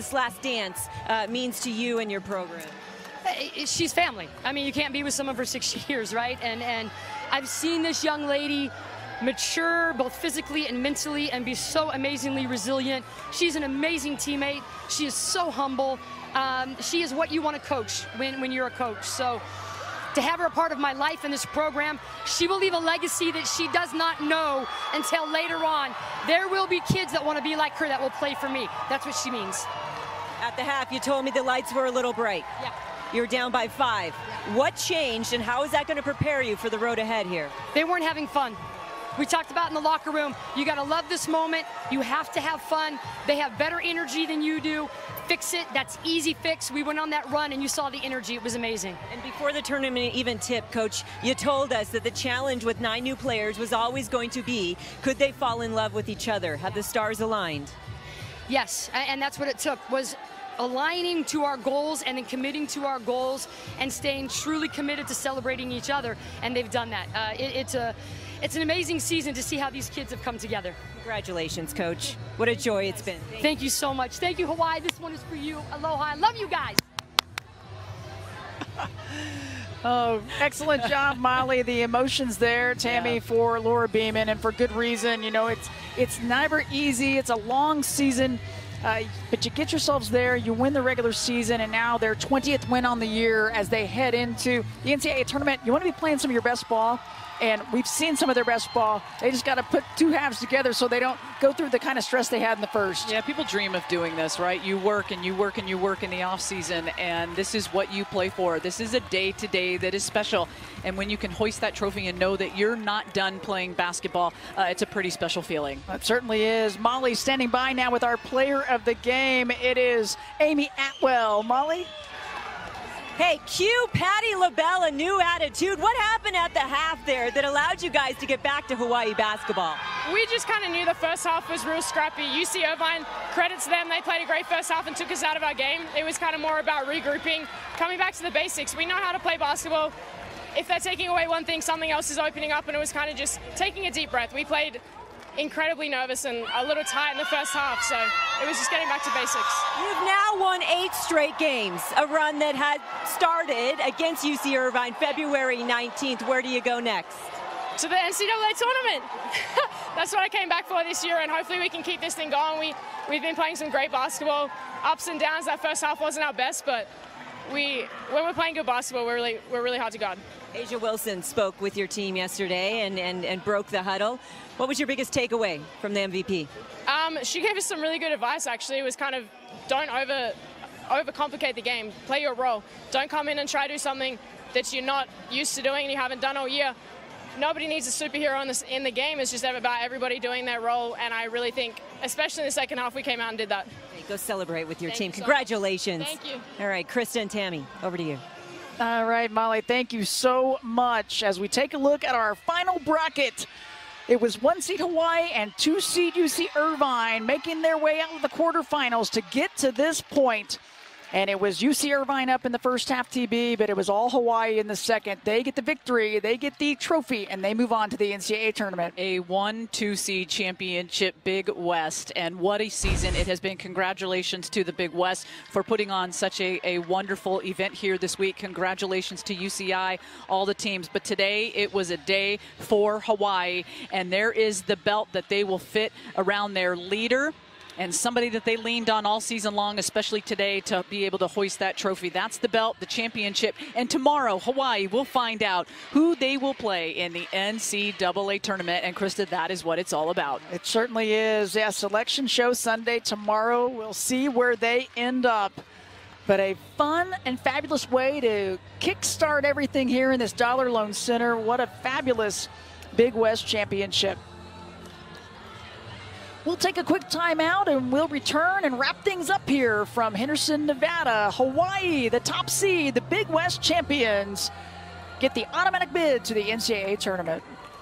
means to you and your program? She's family. I mean, you can't be with someone for 6 years, right? And I've seen this young lady mature both physically and mentally and be so amazingly resilient. She's an amazing teammate. She is so humble. She is what you want to coach when you're a coach. So to have her a part of my life in this program, she will leave a legacy that she does not know until later on. There will be kids that want to be like her that will play for me. That's what she means. At the half, you told me the lights were a little bright. Yeah. You're down by 5. Yeah. What changed and how is that going to prepare you for the road ahead here? They weren't having fun. We talked about in the locker room, you got to love this moment. You have to have fun. They have better energy than you do. Fix it. That's easy fix. We went on that run and you saw the energy. It was amazing. And before the tournament even tipped, Coach, you told us that the challenge with 9 new players was always going to be, could they fall in love with each other? Have the stars aligned? Yes, and that's what it took, was aligning to our goals and then committing to our goals and staying truly committed to celebrating each other. And they've done that. It's an amazing season to see how these kids have come together. Congratulations, Coach. What a joy it's been. Thank you so much. Thank you, Hawaii. This one is for you. Aloha. I love you guys. Oh, excellent job, Molly. The emotions there, Tammy, for Laura Beeman, and for good reason. You know, it's never easy. It's a long season. But you get yourselves there, you win the regular season, and now their 20th win on the year as they head into the NCAA tournament. You want to be playing some of your best ball, and we've seen some of their best ball. They just got to put 2 halves together so they don't go through the kind of stress they had in the first. Yeah, people dream of doing this, right? You work and you work and you work in the off season, and this is what you play for. This is a day-to-day that is special, and when you can hoist that trophy and know that you're not done playing basketball, it's a pretty special feeling. It certainly is. Molly standing by now with our player of the game. It is Amy Atwell. Molly? Hey, cue Patty LaBelle, a new attitude. What happened at the half there that allowed you guys to get back to Hawaii basketball? We just kind of knew the first half was real scrappy. UC Irvine, credit to them, they played a great first half and took us out of our game. It was kind of more about regrouping, coming back to the basics. We know how to play basketball. If they're taking away one thing, something else is opening up, and it was kind of just taking a deep breath. We played incredibly nervous and a little tight in the first half, so it was just getting back to basics. You've now won 8 straight games, a run that had started against UC Irvine February 19th. Where do you go next? To the NCAA tournament. That's what I came back for this year, and hopefully we can keep this thing going. We've been playing some great basketball, ups and downs. That first half wasn't our best, but when we're playing good basketball, we're really hard to guard. Asia Wilson spoke with your team yesterday and broke the huddle. What was your biggest takeaway from the MVP? She gave us some really good advice, actually. It was kind of, don't overcomplicate the game. Play your role. Don't come in and try to do something that you're not used to doing and you haven't done all year. Nobody needs a superhero in the game. It's just about everybody doing their role, and I really think, especially in the second half, we came out and did that. Okay, go celebrate with your team. So Congratulations. Thank you. All right, Krista and Tammy, over to you. All right, Molly, thank you so much. As we take a look at our final bracket, it was 1 seed Hawaii and 2 seed UC Irvine making their way out of the quarterfinals to get to this point. And it was UC Irvine up in the first half, TB, but it was all Hawaii in the second. They get the victory, they get the trophy, and they move on to the NCAA tournament. A 1-2 seed championship, Big West, and what a season it has been. Congratulations to the Big West for putting on such a wonderful event here this week. Congratulations to UCI, all the teams. But today it was a day for Hawaii, and there is the belt that they will fit around their leader and somebody that they leaned on all season long, especially today, to be able to hoist that trophy. That's the belt, the championship. And tomorrow, Hawaii will find out who they will play in the NCAA tournament. And Krista, that is what it's all about. It certainly is. Yeah, selection show Sunday. Tomorrow, we'll see where they end up. But a fun and fabulous way to kickstart everything here in this Dollar Loan Center. What a fabulous Big West championship. We'll take a quick timeout and we'll return and wrap things up here from Henderson, Nevada. Hawaii, the top seed, the Big West champions, get the automatic bid to the NCAA tournament.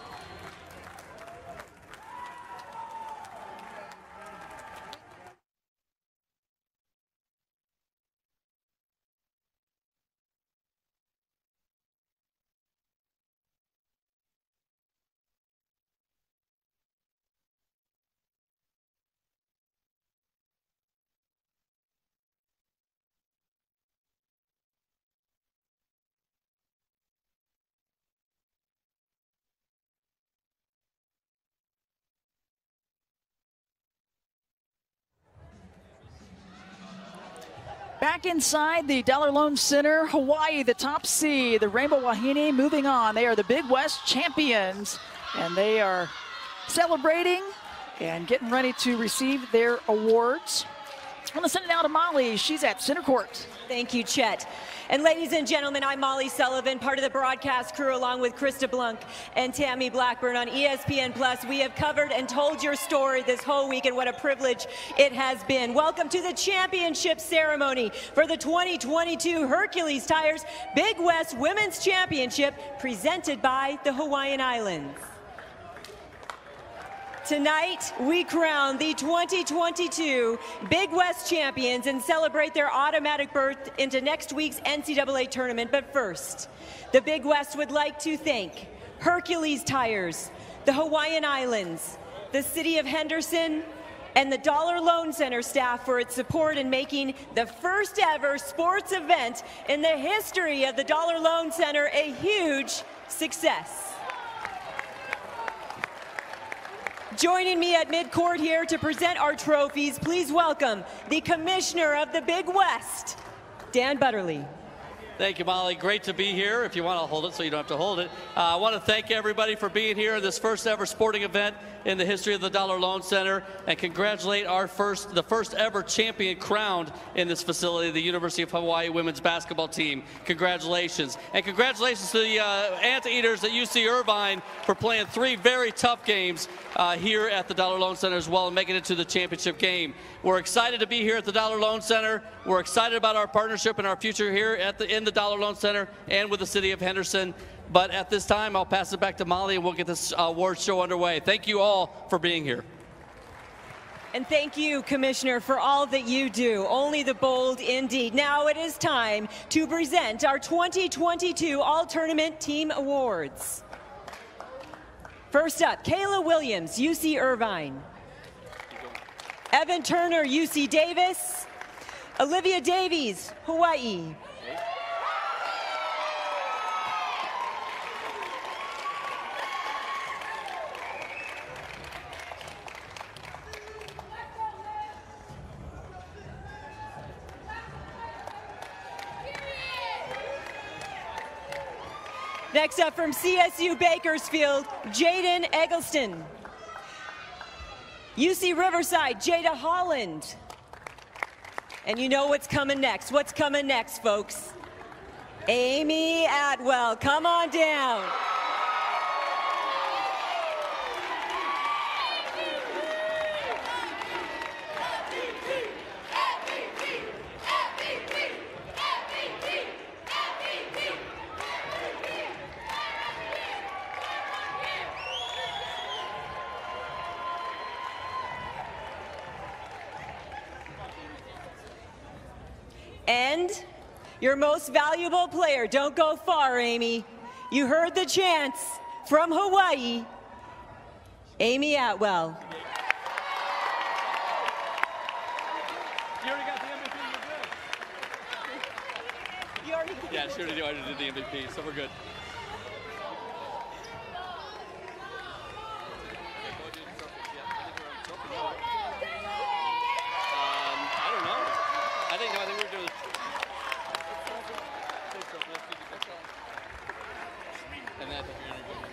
Back inside the Dollar Loan Center, Hawaii, the top seed, the Rainbow Wahine moving on. They are the Big West champions, and they are celebrating and getting ready to receive their awards. I'm going to send it now to Molly. She's at center court. Thank you, Chet. And ladies and gentlemen, I'm Molly Sullivan, part of the broadcast crew along with Krista Blunk and Tammy Blackburn on ESPN+. We have covered and told your story this whole week, and what a privilege it has been. Welcome to the championship ceremony for the 2022 Hercules Tires Big West Women's Championship, presented by the Hawaiian Islands. Tonight, we crown the 2022 Big West champions and celebrate their automatic berth into next week's NCAA tournament. But first, the Big West would like to thank Hercules Tires, the Hawaiian Islands, the City of Henderson, and the Dollar Loan Center staff for its support in making the first ever sports event in the history of the Dollar Loan Center a huge success. Joining me at midcourt here to present our trophies, please welcome the Commissioner of the Big West, Dan Butterly. Thank you, Molly. Great to be here. If you want to hold it so you don't have to hold it. I want to thank everybody for being here in this first ever sporting event in the history of the Dollar Loan Center, and congratulate the first ever champion crowned in this facility, the University of Hawaii women's basketball team. Congratulations. And congratulations to the Anteaters at UC Irvine for playing 3 very tough games here at the Dollar Loan Center as well, and making it to the championship game. We're excited to be here at the Dollar Loan Center. We're excited about our partnership and our future here in the Dollar Loan Center and with the City of Henderson. But at this time, I'll pass it back to Molly, and we'll get this award show underway. Thank you all for being here. And thank you, Commissioner, for all that you do. Only the bold indeed. Now it is time to present our 2022 All-Tournament Team Awards. First up, Kayla Williams, UC Irvine. Evan Turner, UC Davis. Olivia Davies, Hawaii. Next up from CSU Bakersfield, Jaden Eggleston. UC Riverside, Jada Holland. And you know what's coming next. What's coming next, folks? Amy Atwell, come on down. And your most valuable player, don't go far, Amy. You heard the chants from Hawaii, Amy Atwell. You already got the MVP, you're good. You already Yeah, she already did the MVP, so we're good. I don't know. I think we're doing. And then I think you're interviewing.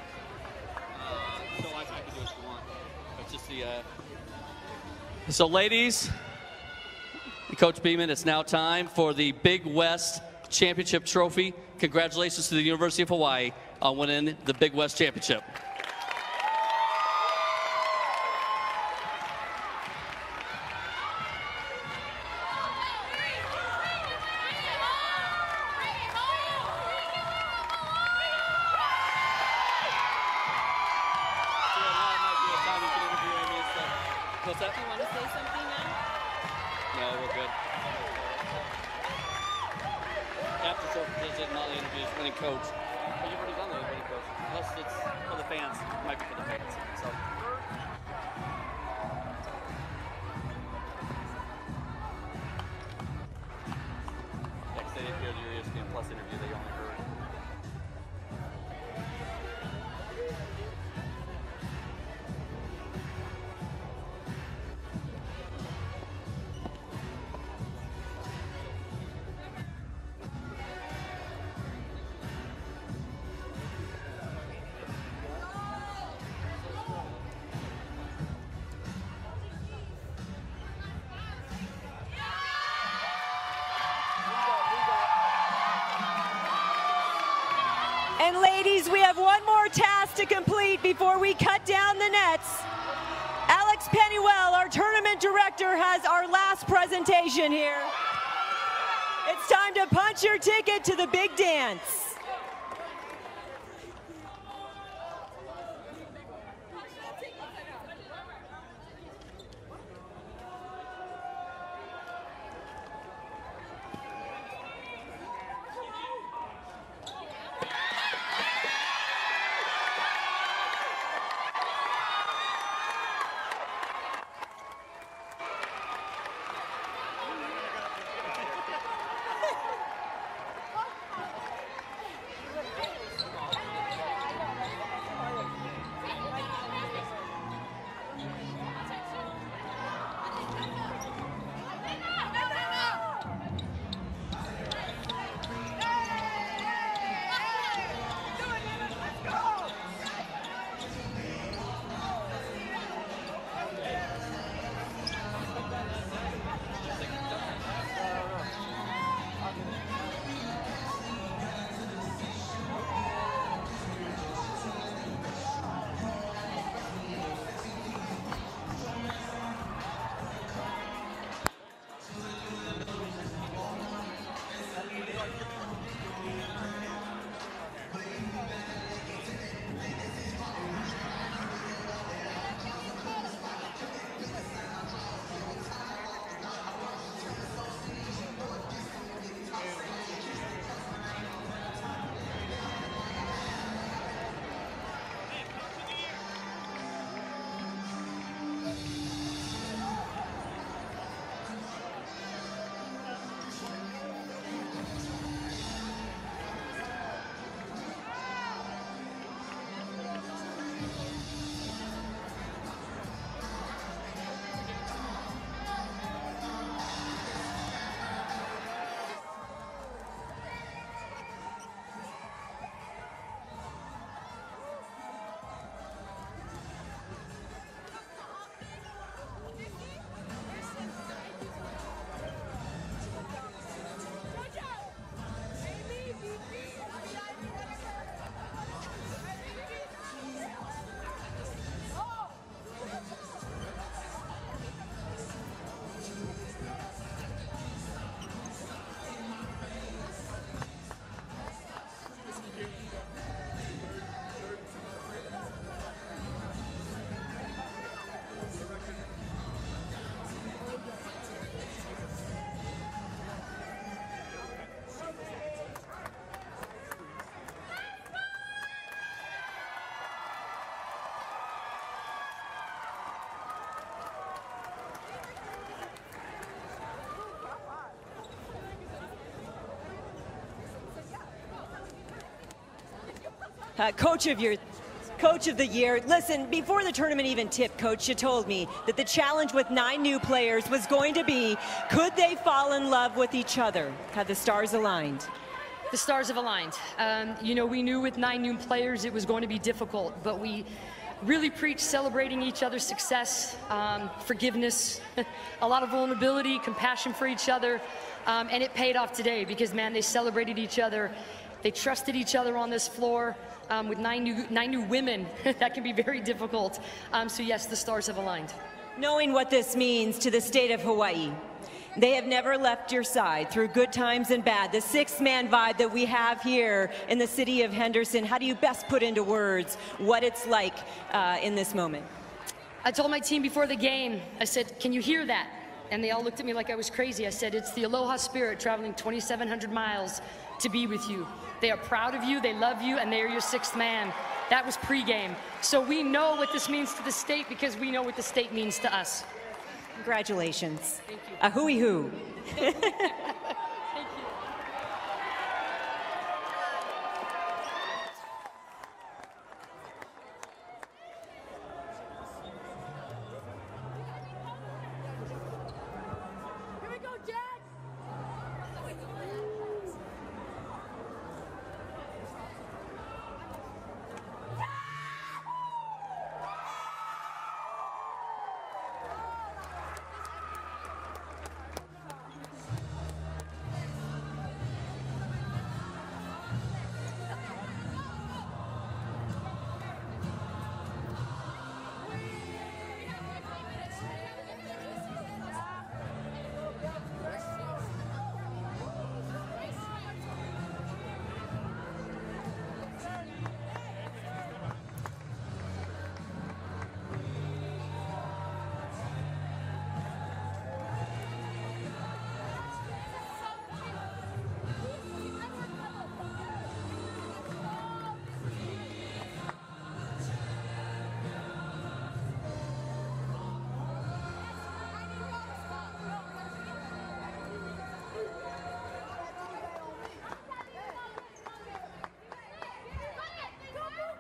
So I can do what you want. It's just the. So, ladies, Coach Beeman, it's now time for the Big West Championship Trophy. Congratulations to the University of Hawaii on winning the Big West Championship. What's that? Do you want to say something now? No, we're good. After trophy visit and all the interviews, winning coach. But you've already done the winning coach. Plus, it's for the fans. It might be for the fans. So. Yeah, because they didn't hear your ESPN Plus interview. They only heard. And ladies, we have one more task to complete before we cut down the nets. Alex Pennywell, our tournament director, has our last presentation here. It's time to punch your ticket to the big dance. Coach of the year. Listen, before the tournament even tipped, Coach, you told me that the challenge with 9 new players was going to be, could they fall in love with each other? Have the stars aligned? The stars have aligned. You know, we knew with 9 new players it was going to be difficult, but we really preached celebrating each other's success, forgiveness, a lot of vulnerability, compassion for each other, and it paid off today because, man, they celebrated each other. They trusted each other on this floor. With 9 new women, that can be very difficult. So yes, the stars have aligned. Knowing what this means to the state of Hawaii, they have never left your side through good times and bad. The 6-man vibe that we have here in the city of Henderson, how do you best put into words what it's like in this moment? I told my team before the game, I said, can you hear that? And they all looked at me like I was crazy. I said, it's the Aloha Spirit traveling 2,700 miles to be with you. They are proud of you, they love you, and they are your 6th man. That was pregame. So we know what this means to the state because we know what the state means to us. Congratulations. Thank you. A hooey hoo. Thank you.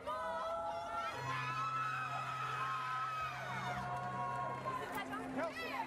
Help.